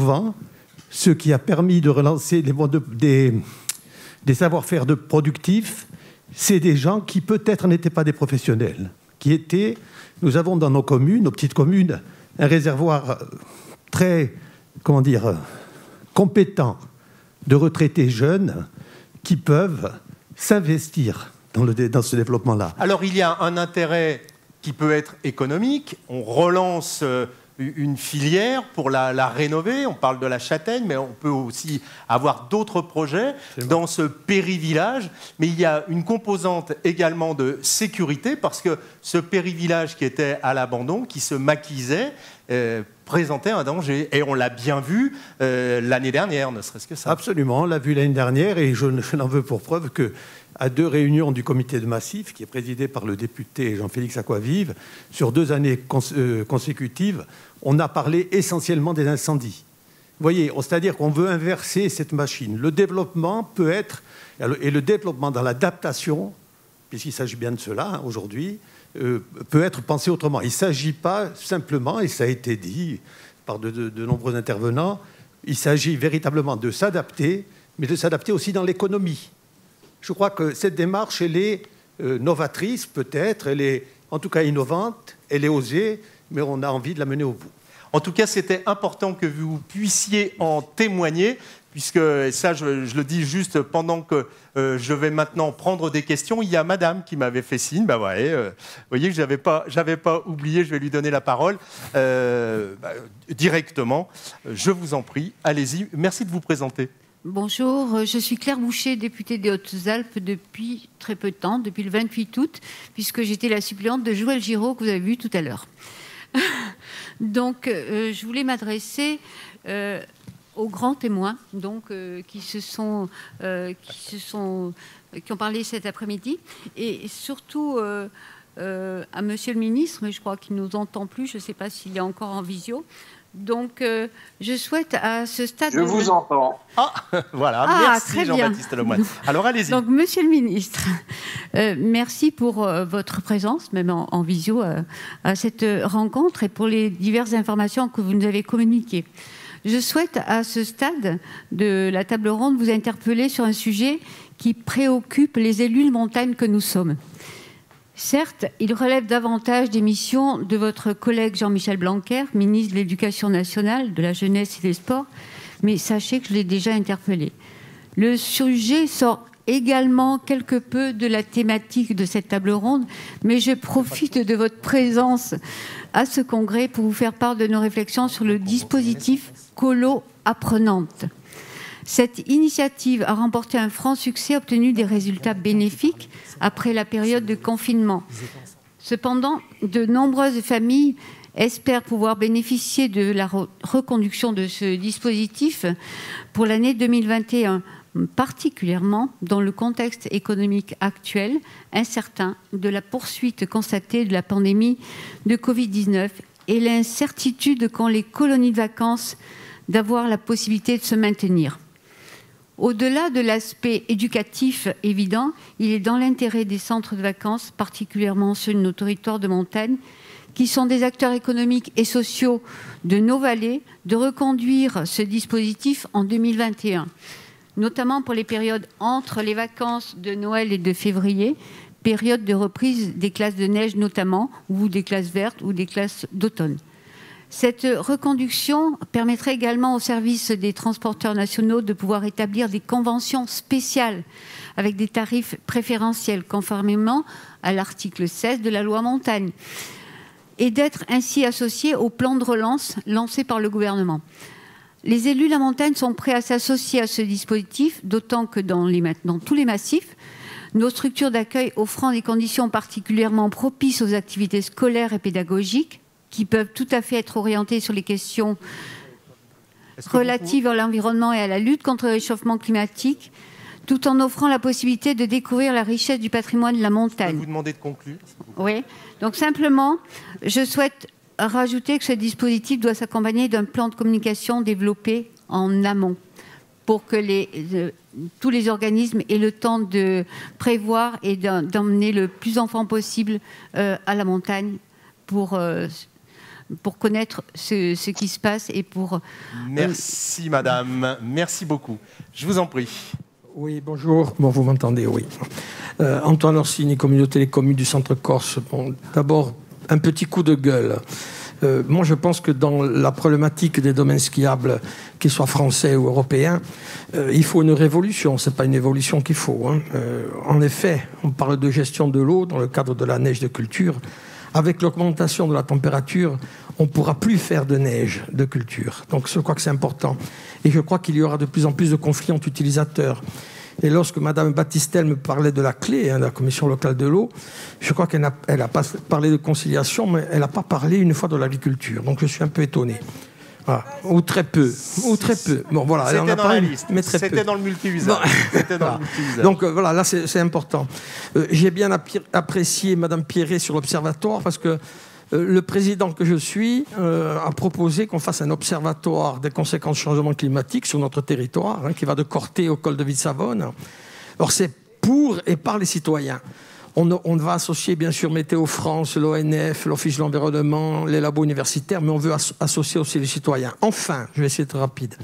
ce qui a permis de relancer des savoir-faire de productifs, c'est des gens qui peut-être n'étaient pas des professionnels, nous avons dans nos communes, nos petites communes, un réservoir très, compétent de retraités jeunes qui peuvent s'investir dans ce développement-là. Alors il y a un intérêt qui peut être économique. On relance une filière pour la rénover. On parle de la châtaigne, mais on peut aussi avoir d'autres projets dans ce périvillage. Mais il y a une composante également de sécurité, parce que ce périvillage qui était à l'abandon, qui se maquisait, présentait un danger. Et on l'a bien vu l'année dernière, ne serait-ce que ça. Absolument, on l'a vu l'année dernière, et je n'en veux pour preuve qu'à 2 réunions du comité de massif, qui est présidé par le député Jean-Félix Aquavive, sur 2 années consécutives, on a parlé essentiellement des incendies. Vous voyez, c'est-à-dire qu'on veut inverser cette machine. Le développement peut être, et le développement dans l'adaptation, puisqu'il s'agit bien de cela aujourd'hui, peut être pensé autrement. Il ne s'agit pas simplement, et ça a été dit par de nombreux intervenants, il s'agit véritablement de s'adapter, mais de s'adapter aussi dans l'économie. Je crois que cette démarche, elle est novatrice peut-être, elle est en tout cas innovante, elle est osée, mais on a envie de la mener au bout. En tout cas, c'était important que vous puissiez en témoigner, puisque, ça je le dis juste pendant que je vais maintenant prendre des questions. Il y a madame qui m'avait fait signe, vous voyez que je n'avais pas oublié, je vais lui donner la parole directement. Je vous en prie, allez-y, merci de vous présenter. Bonjour, je suis Claire Boucher, députée des Hautes-Alpes depuis très peu de temps, depuis le 28 août, puisque j'étais la suppléante de Joël Giraud, que vous avez vu tout à l'heure. Donc, je voulais m'adresser aux grands témoins, donc, qui ont parlé cet après-midi, et surtout à Monsieur le ministre, mais je crois qu'il ne nous entend plus, je ne sais pas s'il est encore en visio. Donc, je souhaite à ce stade... Je vous entends. Ah, voilà, merci Jean-Baptiste Lemoine. Alors, allez-y. Donc, Monsieur le ministre, merci pour votre présence, même en visio, à cette rencontre et pour les diverses informations que vous nous avez communiquées. Je souhaite, à ce stade de la table ronde, vous interpeller sur un sujet qui préoccupe les élus de montagne que nous sommes. Certes, il relève davantage des missions de votre collègue Jean-Michel Blanquer, ministre de l'Éducation nationale, de la jeunesse et des sports, mais sachez que je l'ai déjà interpellé. Le sujet sort également quelque peu de la thématique de cette table ronde, mais je profite de votre présence à ce congrès pour vous faire part de nos réflexions sur le dispositif Colo Apprenante. Cette initiative a remporté un franc succès, obtenu des résultats bénéfiques après la période de confinement. Cependant, de nombreuses familles espèrent pouvoir bénéficier de la reconduction de ce dispositif pour l'année 2021, particulièrement dans le contexte économique actuel, incertain, de la poursuite constatée de la pandémie de Covid-19 et l'incertitude qu'ont les colonies de vacances d'avoir la possibilité de se maintenir. Au-delà de l'aspect éducatif évident, il est dans l'intérêt des centres de vacances, particulièrement ceux de nos territoires de montagne, qui sont des acteurs économiques et sociaux de nos vallées, de reconduire ce dispositif en 2021, notamment pour les périodes entre les vacances de Noël et de février, période de reprise des classes de neige notamment, ou des classes vertes ou des classes d'automne. Cette reconduction permettrait également aux services des transporteurs nationaux de pouvoir établir des conventions spéciales avec des tarifs préférentiels, conformément à l'article 16 de la loi Montagne, et d'être ainsi associés au plan de relance lancé par le gouvernement. Les élus de la montagne sont prêts à s'associer à ce dispositif, d'autant que dans tous les massifs, nos structures d'accueil offrant des conditions particulièrement propices aux activités scolaires et pédagogiques, qui peuvent tout à fait être orientées sur les questions relatives à l'environnement et à la lutte contre le réchauffement climatique, tout en offrant la possibilité de découvrir la richesse du patrimoine de la montagne. Je vais vous demander de conclure. Oui, donc simplement, je souhaite rajouter que ce dispositif doit s'accompagner d'un plan de communication développé en amont pour que tous les organismes aient le temps de prévoir et d'emmener le plus d'enfants possible à la montagne pour connaître ce qui se passe et pour... Merci madame, merci beaucoup. Je vous en prie. Oui, bonjour. Bon, vous m'entendez, oui. Antoine Orsini, communauté des communes du Centre Corse. Bon, d'abord, un petit coup de gueule. Moi, je pense que dans la problématique des domaines skiables, qu'ils soient français ou européens, il faut une révolution. Ce n'est pas une évolution qu'il faut. Hein. En effet, on parle de gestion de l'eau dans le cadre de la neige de culture. Avec l'augmentation de la température, on ne pourra plus faire de neige de culture. Donc, je crois que c'est important. Et je crois qu'il y aura de plus en plus de conflits entre utilisateurs. Et lorsque Mme Battistel me parlait de la clé, de la Commission locale de l'eau, je crois qu'elle n'a pas parlé de conciliation, mais elle n'a pas parlé une fois de l'agriculture. Donc je suis un peu étonné. Voilà. Ou très peu. Bon, voilà, c'était dans la liste. Mais très c'était peu. Dans le multi-usage. C'était dans le multi-usage. Donc voilà, là c'est important. J'ai bien apprécié Mme Pierret sur l'observatoire parce que le président que je suis a proposé qu'on fasse un observatoire des conséquences du changement climatique sur notre territoire, qui va de Corté au col de Vitsavone. Alors c'est pour et par les citoyens. On va associer bien sûr Météo France, l'ONF, l'Office de l'environnement, les labos universitaires, mais on veut associer aussi les citoyens. Enfin, je vais essayer d'être rapide.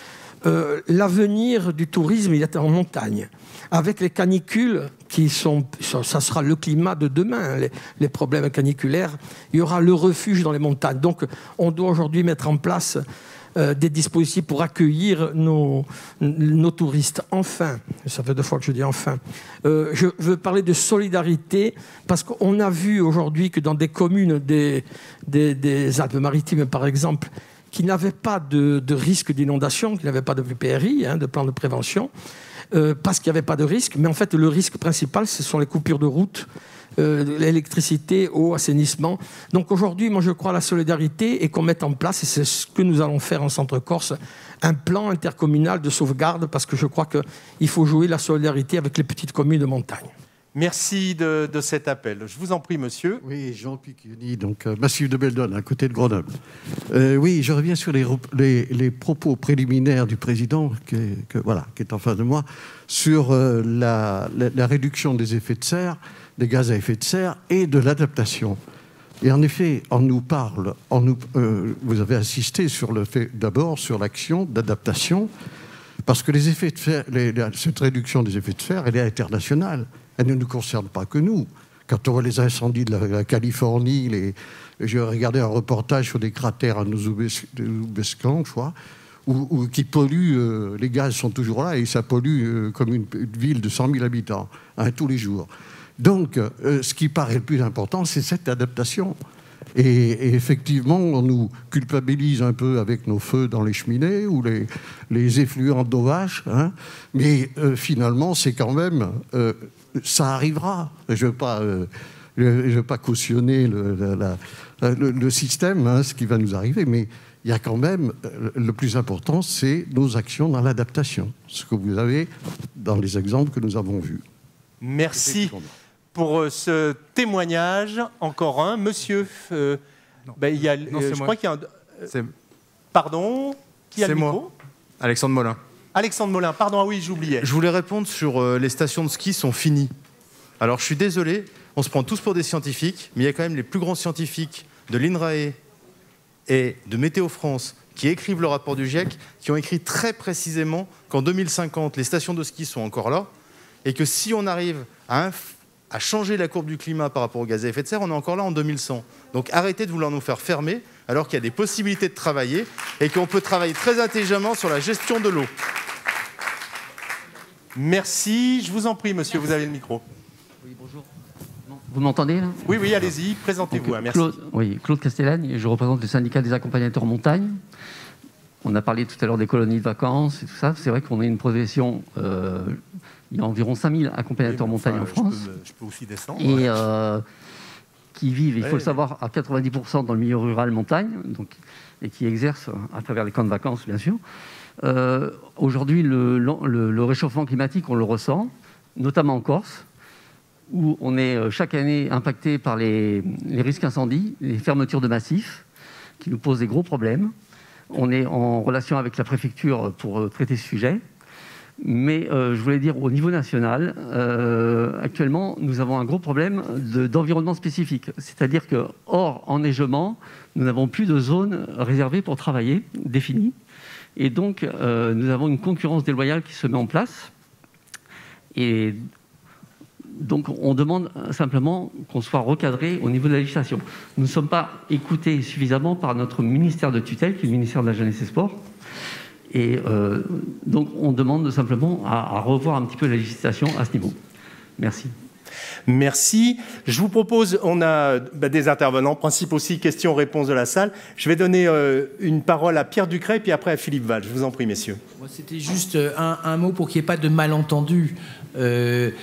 L'avenir du tourisme, il est en montagne. Avec les canicules, ça sera le climat de demain, les problèmes caniculaires, il y aura le refuge dans les montagnes. Donc, on doit aujourd'hui mettre en place des dispositifs pour accueillir nos touristes. Enfin, ça fait 2 fois que je dis enfin, je veux parler de solidarité, parce qu'on a vu aujourd'hui que dans des communes des Alpes-Maritimes, par exemple, qui n'avaient pas de risque d'inondation, qui n'avaient pas de PRI, de plan de prévention, parce qu'il n'y avait pas de risque. Mais en fait, le risque principal, ce sont les coupures de route, l'électricité, eau, assainissement. Donc aujourd'hui, moi je crois à la solidarité et qu'on mette en place, et c'est ce que nous allons faire en Centre Corse, un plan intercommunal de sauvegarde, parce que je crois qu'il faut jouer la solidarité avec les petites communes de montagne. Merci de cet appel. Je vous en prie, monsieur. Oui, Jean Picuni, donc Massif de Beldonne, à côté de Grenoble. Oui, je reviens sur les propos préliminaires du président, qui est en face de moi, sur la réduction des effets de serre, des gaz à effet de serre et de l'adaptation. Et en effet, on nous parle, vous avez insisté sur le fait, d'abord, sur l'action d'adaptation, parce que les effets de serre, cette réduction des effets de serre, elle est internationale. Elle ne nous concerne pas que nous. Quand on voit les incendies de la Californie, j'ai regardé un reportage sur des cratères à Nouzubescan, je crois, où qui polluent, les gaz sont toujours là et ça pollue comme une ville de 100 000 habitants, tous les jours. Donc, ce qui paraît le plus important, c'est cette adaptation. Et effectivement, on nous culpabilise un peu avec nos feux dans les cheminées ou les effluents d'eau vache, mais finalement, c'est quand même... ça arrivera. Je ne veux pas cautionner le système, ce qui va nous arriver, mais il y a quand même, le plus important, c'est nos actions dans l'adaptation, ce que vous avez dans les exemples que nous avons vus. Merci pour ce témoignage. Encore un. Monsieur, je crois qu'il y a un... Pardon, qui a le micro ? Moi, Alexandre Molin. Alexandre Molin, pardon, ah oui, j'oubliais. Je voulais répondre sur les stations de ski sont finies. Alors je suis désolé, on se prend tous pour des scientifiques, mais il y a quand même les plus grands scientifiques de l'INRAE et de Météo France qui écrivent le rapport du GIEC, qui ont écrit très précisément qu'en 2050, les stations de ski sont encore là, et que si on arrive à changer la courbe du climat par rapport aux gaz à effet de serre, on est encore là en 2100. Donc arrêtez de vouloir nous faire fermer, alors qu'il y a des possibilités de travailler, et qu'on peut travailler très intelligemment sur la gestion de l'eau. Merci. Je vous en prie, monsieur, vous avez le micro. Oui, bonjour. Vous m'entendez là ? Oui, allez-y, présentez-vous. Donc, merci. Claude Castellagne, je représente le syndicat des accompagnateurs montagne. On a parlé tout à l'heure des colonies de vacances et tout ça. C'est vrai qu'on a une profession... il y a environ 5000 accompagnateurs montagne en France. Je peux aussi descendre. Et qui vivent, il faut le savoir, à 90% dans le milieu rural montagne, et qui exercent à travers les camps de vacances, bien sûr. Aujourd'hui, le réchauffement climatique, on le ressent, notamment en Corse, où on est chaque année impacté par les risques incendies, les fermetures de massifs, qui nous posent des gros problèmes. On est en relation avec la préfecture pour traiter ce sujet. Mais je voulais dire, au niveau national, actuellement, nous avons un gros problème d'environnement spécifique. C'est-à-dire que, hors enneigement, nous n'avons plus de zones réservées pour travailler, définies. Et donc, nous avons une concurrence déloyale qui se met en place. Et donc, on demande simplement qu'on soit recadré au niveau de la législation. Nous ne sommes pas écoutés suffisamment par notre ministère de tutelle, qui est le ministère de la Jeunesse et Sport. Et donc, on demande simplement à revoir un petit peu la législation à ce niveau. Merci. Merci. Je vous propose, on a des intervenants, principe aussi, questions-réponses de la salle. Je vais donner une parole à Pierre Ducret, puis après à Philippe Val. Je vous en prie, messieurs. Moi, c'était juste un mot pour qu'il n'y ait pas de malentendu. Il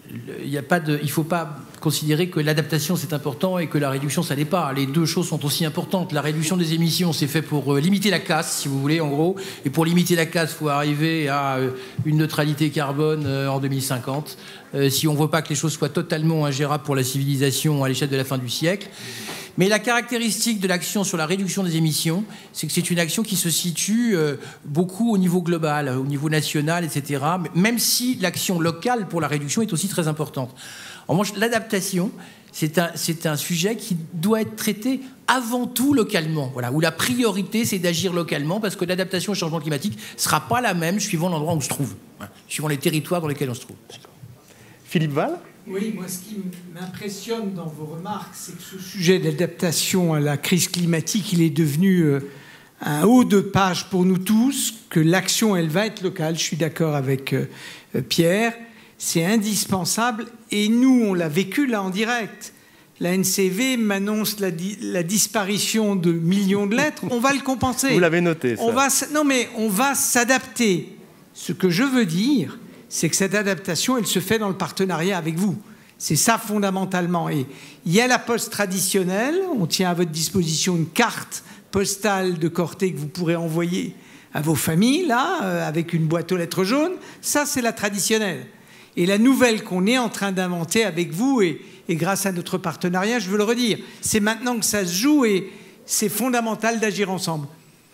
ne faut pas considérer que l'adaptation c'est important et que la réduction ça l'est pas. Les deux choses sont aussi importantes. La réduction des émissions c'est fait pour limiter la casse, si vous voulez, en gros. Et pour limiter la casse, il faut arriver à une neutralité carbone en 2050. Si on ne veut pas que les choses soient totalement ingérables pour la civilisation à l'échelle de la fin du siècle. Mais la caractéristique de l'action sur la réduction des émissions, c'est que c'est une action qui se situe beaucoup au niveau global, au niveau national, etc. Même si l'action locale pour la réduction est aussi très importante. En revanche, l'adaptation, c'est un sujet qui doit être traité avant tout localement. Voilà, où la priorité, c'est d'agir localement, parce que l'adaptation au changement climatique ne sera pas la même suivant l'endroit où on se trouve, suivant les territoires dans lesquels on se trouve. Philippe Val ? Oui, moi, ce qui m'impressionne dans vos remarques, c'est que ce sujet d'adaptation à la crise climatique, il est devenu un haut de page pour nous tous, que l'action, elle va être locale. Je suis d'accord avec Pierre. C'est indispensable. Et nous, on l'a vécu là en direct. La NCV m'annonce la disparition de millions de lettres. On va le compenser. Vous l'avez noté, ça. Non, mais on va s'adapter. Ce que je veux dire, c'est que cette adaptation, elle se fait dans le partenariat avec vous. C'est ça fondamentalement. Et il y a la poste traditionnelle. On tient à votre disposition une carte postale de Corté que vous pourrez envoyer à vos familles, là, avec une boîte aux lettres jaunes. Ça, c'est la traditionnelle. Et la nouvelle qu'on est en train d'inventer avec vous, et grâce à notre partenariat, je veux le redire, c'est maintenant que ça se joue et c'est fondamental d'agir ensemble.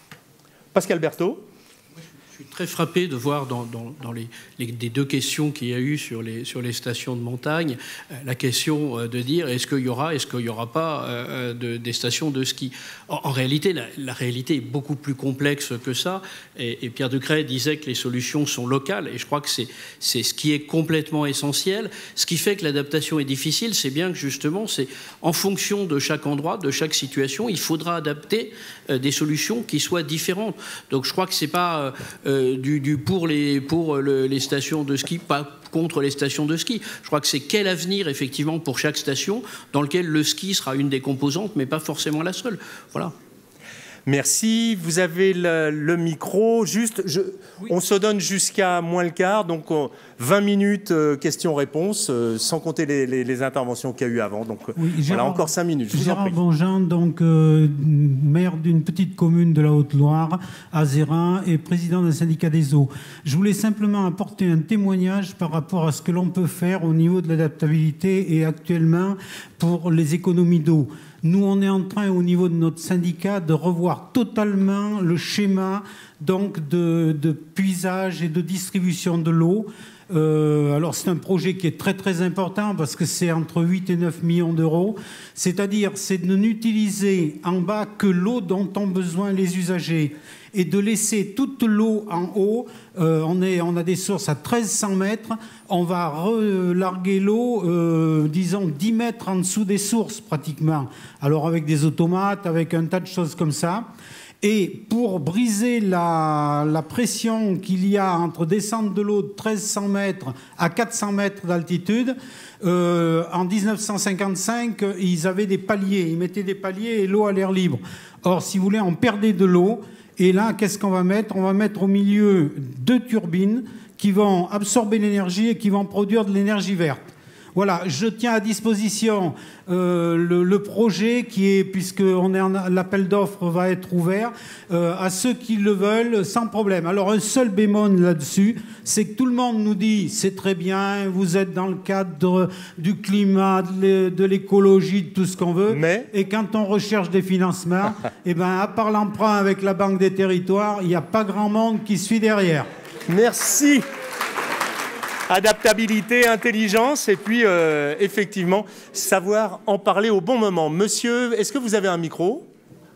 Pascal Berthaud. Je suis très frappé de voir dans les deux questions qu'il y a eu sur les stations de montagne, la question de dire est-ce qu'il y aura pas des stations de ski. En réalité, la réalité est beaucoup plus complexe que ça. Et Pierre Ducret disait que les solutions sont locales. Et je crois que c'est ce qui est complètement essentiel. Ce qui fait que l'adaptation est difficile, c'est bien que justement, c'est en fonction de chaque endroit, de chaque situation, il faudra adapter des solutions qui soient différentes. Donc je crois que c'est pas pour les stations de ski, pas contre les stations de ski. Je crois que c'est quel avenir, effectivement, pour chaque station, dans lequel le ski sera une des composantes, mais pas forcément la seule. Voilà. Merci. Vous avez le micro. Juste, on se donne jusqu'à moins le quart, donc 20 minutes questions-réponses, sans compter les interventions qu'il y a eu avant. Donc oui, voilà, encore 5 minutes. Gérard Bonjean, donc maire d'une petite commune de la Haute-Loire, Azérin, et président d'un syndicat des eaux. Je voulais simplement apporter un témoignage par rapport à ce que l'on peut faire au niveau de l'adaptabilité et actuellement pour les économies d'eau. Nous, on est en train, au niveau de notre syndicat, de revoir totalement le schéma donc, de puisage et de distribution de l'eau. Alors, c'est un projet qui est très, très important parce que c'est entre 8 et 9 millions d'euros. C'est-à-dire, c'est de n'utiliser en bas que l'eau dont ont besoin les usagers et de laisser toute l'eau en haut. On a des sources à 1300 mètres. On va relarguer l'eau, disons, 10 mètres en dessous des sources, pratiquement. Alors, avec des automates, avec un tas de choses comme ça. Et pour briser la pression qu'il y a entre descente de l'eau de 1300 mètres à 400 mètres d'altitude, en 1955, ils avaient des paliers. Ils mettaient des paliers et l'eau à l'air libre. Or, si vous voulez, on perdait de l'eau. Et là, qu'est-ce qu'on va mettre? On va mettre au milieu 2 turbines qui vont absorber l'énergie et qui vont produire de l'énergie verte. Voilà, je tiens à disposition le projet qui est, puisque l'appel d'offres va être ouvert, à ceux qui le veulent sans problème. Alors un seul bémol là-dessus, c'est que tout le monde nous dit c'est très bien, vous êtes dans le cadre du climat, de l'écologie, de tout ce qu'on veut, et quand on recherche des financements, eh ben, à part l'emprunt avec la Banque des Territoires, il n'y a pas grand monde qui suit derrière. Merci. Adaptabilité, intelligence, et puis effectivement, savoir en parler au bon moment. Monsieur, est-ce que vous avez un micro?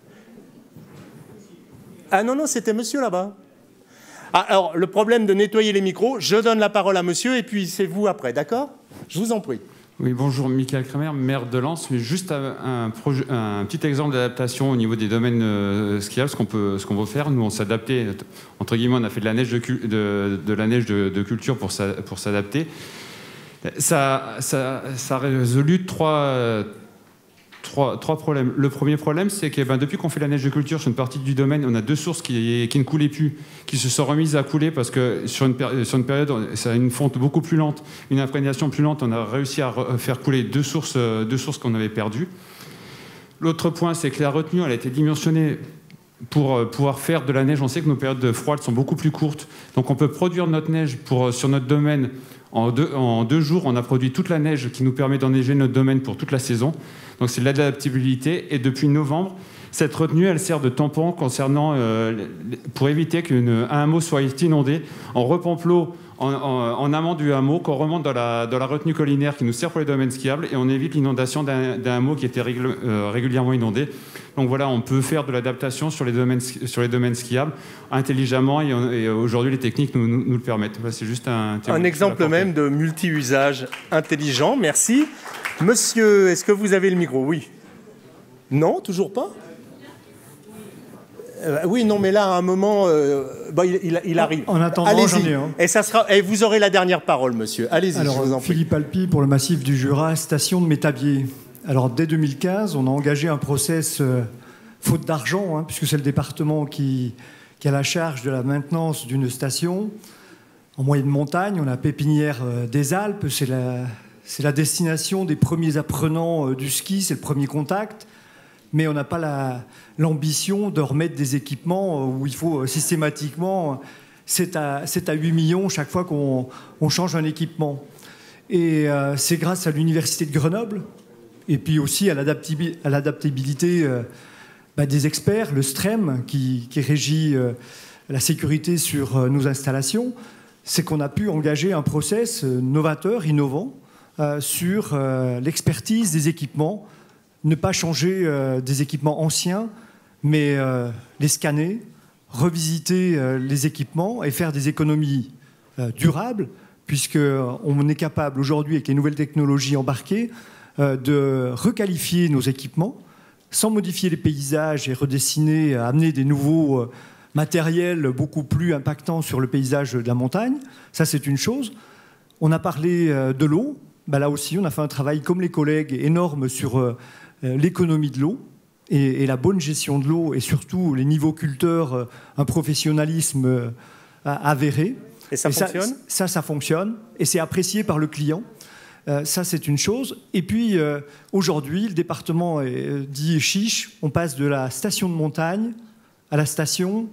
Ah non, c'était monsieur là-bas. Ah, alors, le problème de nettoyer les micros, je donne la parole à monsieur, et puis c'est vous après, d'accord? Je vous en prie. Oui, bonjour, Michael Kramer, maire de Lens. Mais juste un petit exemple d'adaptation au niveau des domaines skiables, ce qu'on peut faire. Nous, on s'est adapté, entre guillemets, on a fait de la neige de la neige de culture pour s'adapter. Ça a résolu trois problèmes. Le premier problème, c'est que depuis qu'on fait la neige de culture sur une partie du domaine, on a 2 sources qui ne coulaient plus, qui se sont remises à couler parce que sur une période, ça a une fonte beaucoup plus lente, une imprégnation plus lente. On a réussi à faire couler 2 sources qu'on avait perdues. L'autre point, c'est que la retenue, elle a été dimensionnée pour pouvoir faire de la neige. On sait que nos périodes froides sont beaucoup plus courtes, donc on peut produire notre neige sur notre domaine. En 2 jours, on a produit toute la neige qui nous permet d'enneiger notre domaine pour toute la saison. Donc c'est de l'adaptabilité. Et depuis novembre, cette retenue, elle sert de tampon concernant, pour éviter qu'un hameau soit inondé. On repompe l'eau en amont du hameau, qu'on remonte dans la retenue collinaire qui nous sert pour les domaines skiables, et on évite l'inondation d'un hameau qui était régulièrement inondé. Donc voilà, on peut faire de l'adaptation sur les domaines skiables intelligemment, et aujourd'hui les techniques nous le permettent. Voilà, c'est juste un exemple même de multi-usage intelligent. Merci. Monsieur, est-ce que vous avez le micro? Oui. Non, toujours pas? Oui, non, mais là, à un moment, il arrive. En attendant, j'en ai un. Et vous aurez la dernière parole, monsieur. Allez-y, je vous en prie. Philippe Alpi, pour le massif du Jura, station de Métabier. Alors, dès 2015, on a engagé un process faute d'argent, puisque c'est le département qui a la charge de la maintenance d'une station. En moyenne montagne, on a Pépinière des Alpes, c'est la destination des premiers apprenants du ski, c'est le premier contact. Mais on n'a pas l'ambition de remettre des équipements où il faut systématiquement 7 à 8 millions chaque fois qu'on change un équipement. Et c'est grâce à l'Université de Grenoble et puis aussi à l'adaptabilité des experts, le STREM, qui régit la sécurité sur nos installations, c'est qu'on a pu engager un process novateur, innovant, sur l'expertise des équipements. Ne pas changer des équipements anciens, mais les scanner, revisiter les équipements et faire des économies durables, puisqu'on est capable aujourd'hui, avec les nouvelles technologies embarquées, de requalifier nos équipements sans modifier les paysages et redessiner, amener des nouveaux matériels beaucoup plus impactants sur le paysage de la montagne. Ça, c'est une chose. On a parlé de l'eau. Là aussi, on a fait un travail, comme les collègues, énorme sur l'économie de l'eau et la bonne gestion de l'eau, et surtout les niveaux culteurs, un professionnalisme avéré. Et ça fonctionne ? Ça fonctionne, et c'est apprécié par le client. Ça, c'est une chose. Et puis, aujourd'hui, le département dit chiche, on passe de la station de montagne à la station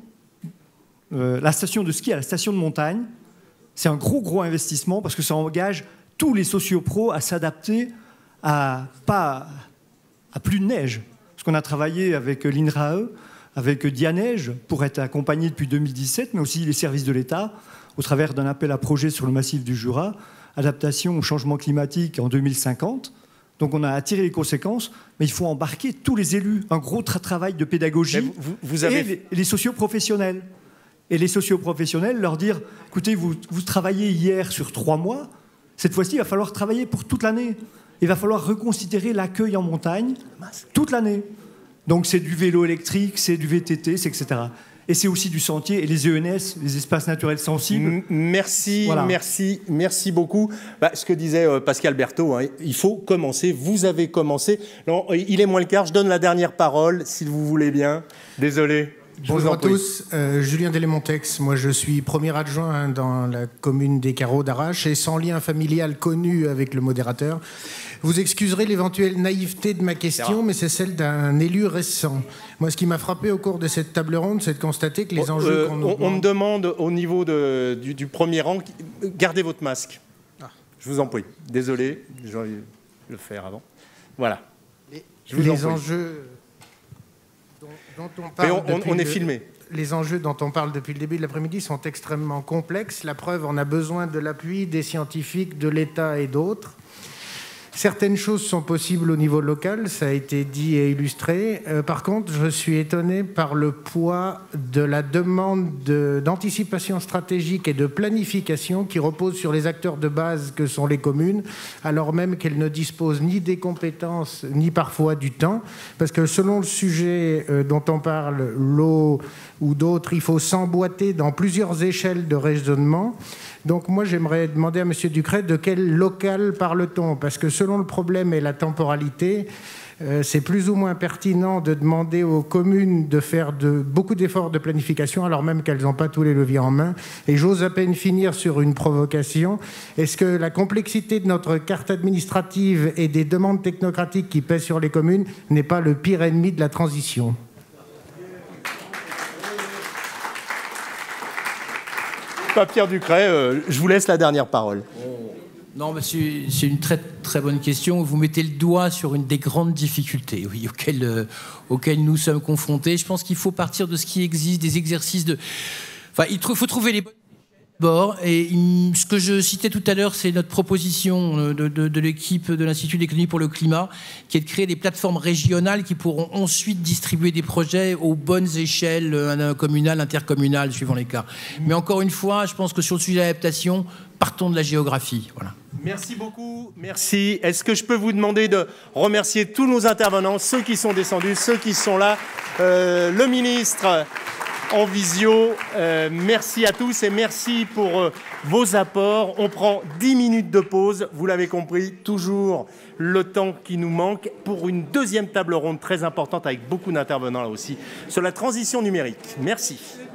de ski à la station de montagne. C'est un gros investissement, parce que ça engage tous les sociopros à s'adapter à plus de neige. Parce qu'on a travaillé avec l'INRAE, avec Dianeige, pour être accompagné depuis 2017, mais aussi les services de l'État, au travers d'un appel à projet sur le massif du Jura, adaptation au changement climatique en 2050. Donc on a tiré les conséquences, mais il faut embarquer tous les élus, un gros travail de pédagogie, et les socioprofessionnels. Et les socioprofessionnels, leur dire, écoutez, vous travaillez hier sur 3 mois, cette fois-ci, il va falloir travailler pour toute l'année. Il va falloir reconsidérer l'accueil en montagne toute l'année. Donc c'est du vélo électrique, c'est du VTT, c'est etc. Et c'est aussi du sentier et les ENS, les espaces naturels sensibles. Merci, voilà. merci beaucoup. Ce que disait Pascal Berthaud, il faut commencer. Vous avez commencé. Non, il est moins le quart. Je donne la dernière parole, si vous voulez bien. Désolé. Bonjour à tous, Julien Delémontex. Moi, je suis premier adjoint dans la commune des Carreaux d'Arrache et sans lien familial connu avec le modérateur. Vous excuserez l'éventuelle naïveté de ma question, mais c'est celle d'un élu récent. Moi, ce qui m'a frappé au cours de cette table ronde, c'est de constater que les enjeux qu'on nous on me demande au niveau du premier rang, gardez votre masque. Je vous en prie. Désolé, j'aurais dû le faire avant. Voilà. Les enjeux dont on parle on est filmé. Les enjeux dont on parle depuis le début de l'après-midi sont extrêmement complexes. La preuve, on a besoin de l'appui des scientifiques, de l'État et d'autres. Certaines choses sont possibles au niveau local, ça a été dit et illustré. Par contre, je suis étonné par le poids de la demande d'anticipation stratégique et de planification qui repose sur les acteurs de base que sont les communes, alors même qu'elles ne disposent ni des compétences, ni parfois du temps. Parce que selon le sujet dont on parle, l'eau ou d'autres, il faut s'emboîter dans plusieurs échelles de raisonnement. Donc moi, j'aimerais demander à M. Ducret de quel local parle-t-on ? Parce que selon le problème et la temporalité, c'est plus ou moins pertinent de demander aux communes de faire beaucoup d'efforts de planification, alors même qu'elles n'ont pas tous les leviers en main. Et j'ose à peine finir sur une provocation. Est-ce que la complexité de notre carte administrative et des demandes technocratiques qui pèsent sur les communes n'est pas le pire ennemi de la transition ? Pierre Ducret, je vous laisse la dernière parole. Non, mais c'est une très, très bonne question. Vous mettez le doigt sur une des grandes difficultés auxquelles nous sommes confrontés. Je pense qu'il faut partir de ce qui existe, des exercices de... Enfin, il faut trouver les bonnes... D'abord, et ce que je citais tout à l'heure, c'est notre proposition de l'équipe de l'Institut d'économie pour le climat, qui est de créer des plateformes régionales qui pourront ensuite distribuer des projets aux bonnes échelles communales, intercommunales, suivant les cas. Mais encore une fois, je pense que sur le sujet de l'adaptation, partons de la géographie. Voilà. Merci beaucoup, merci. Est-ce que je peux vous demander de remercier tous nos intervenants, ceux qui sont descendus, ceux qui sont là, le ministre en visio. Merci à tous et merci pour vos apports. On prend 10 minutes de pause, vous l'avez compris, toujours le temps qui nous manque pour une deuxième table ronde très importante avec beaucoup d'intervenants là aussi sur la transition numérique. Merci.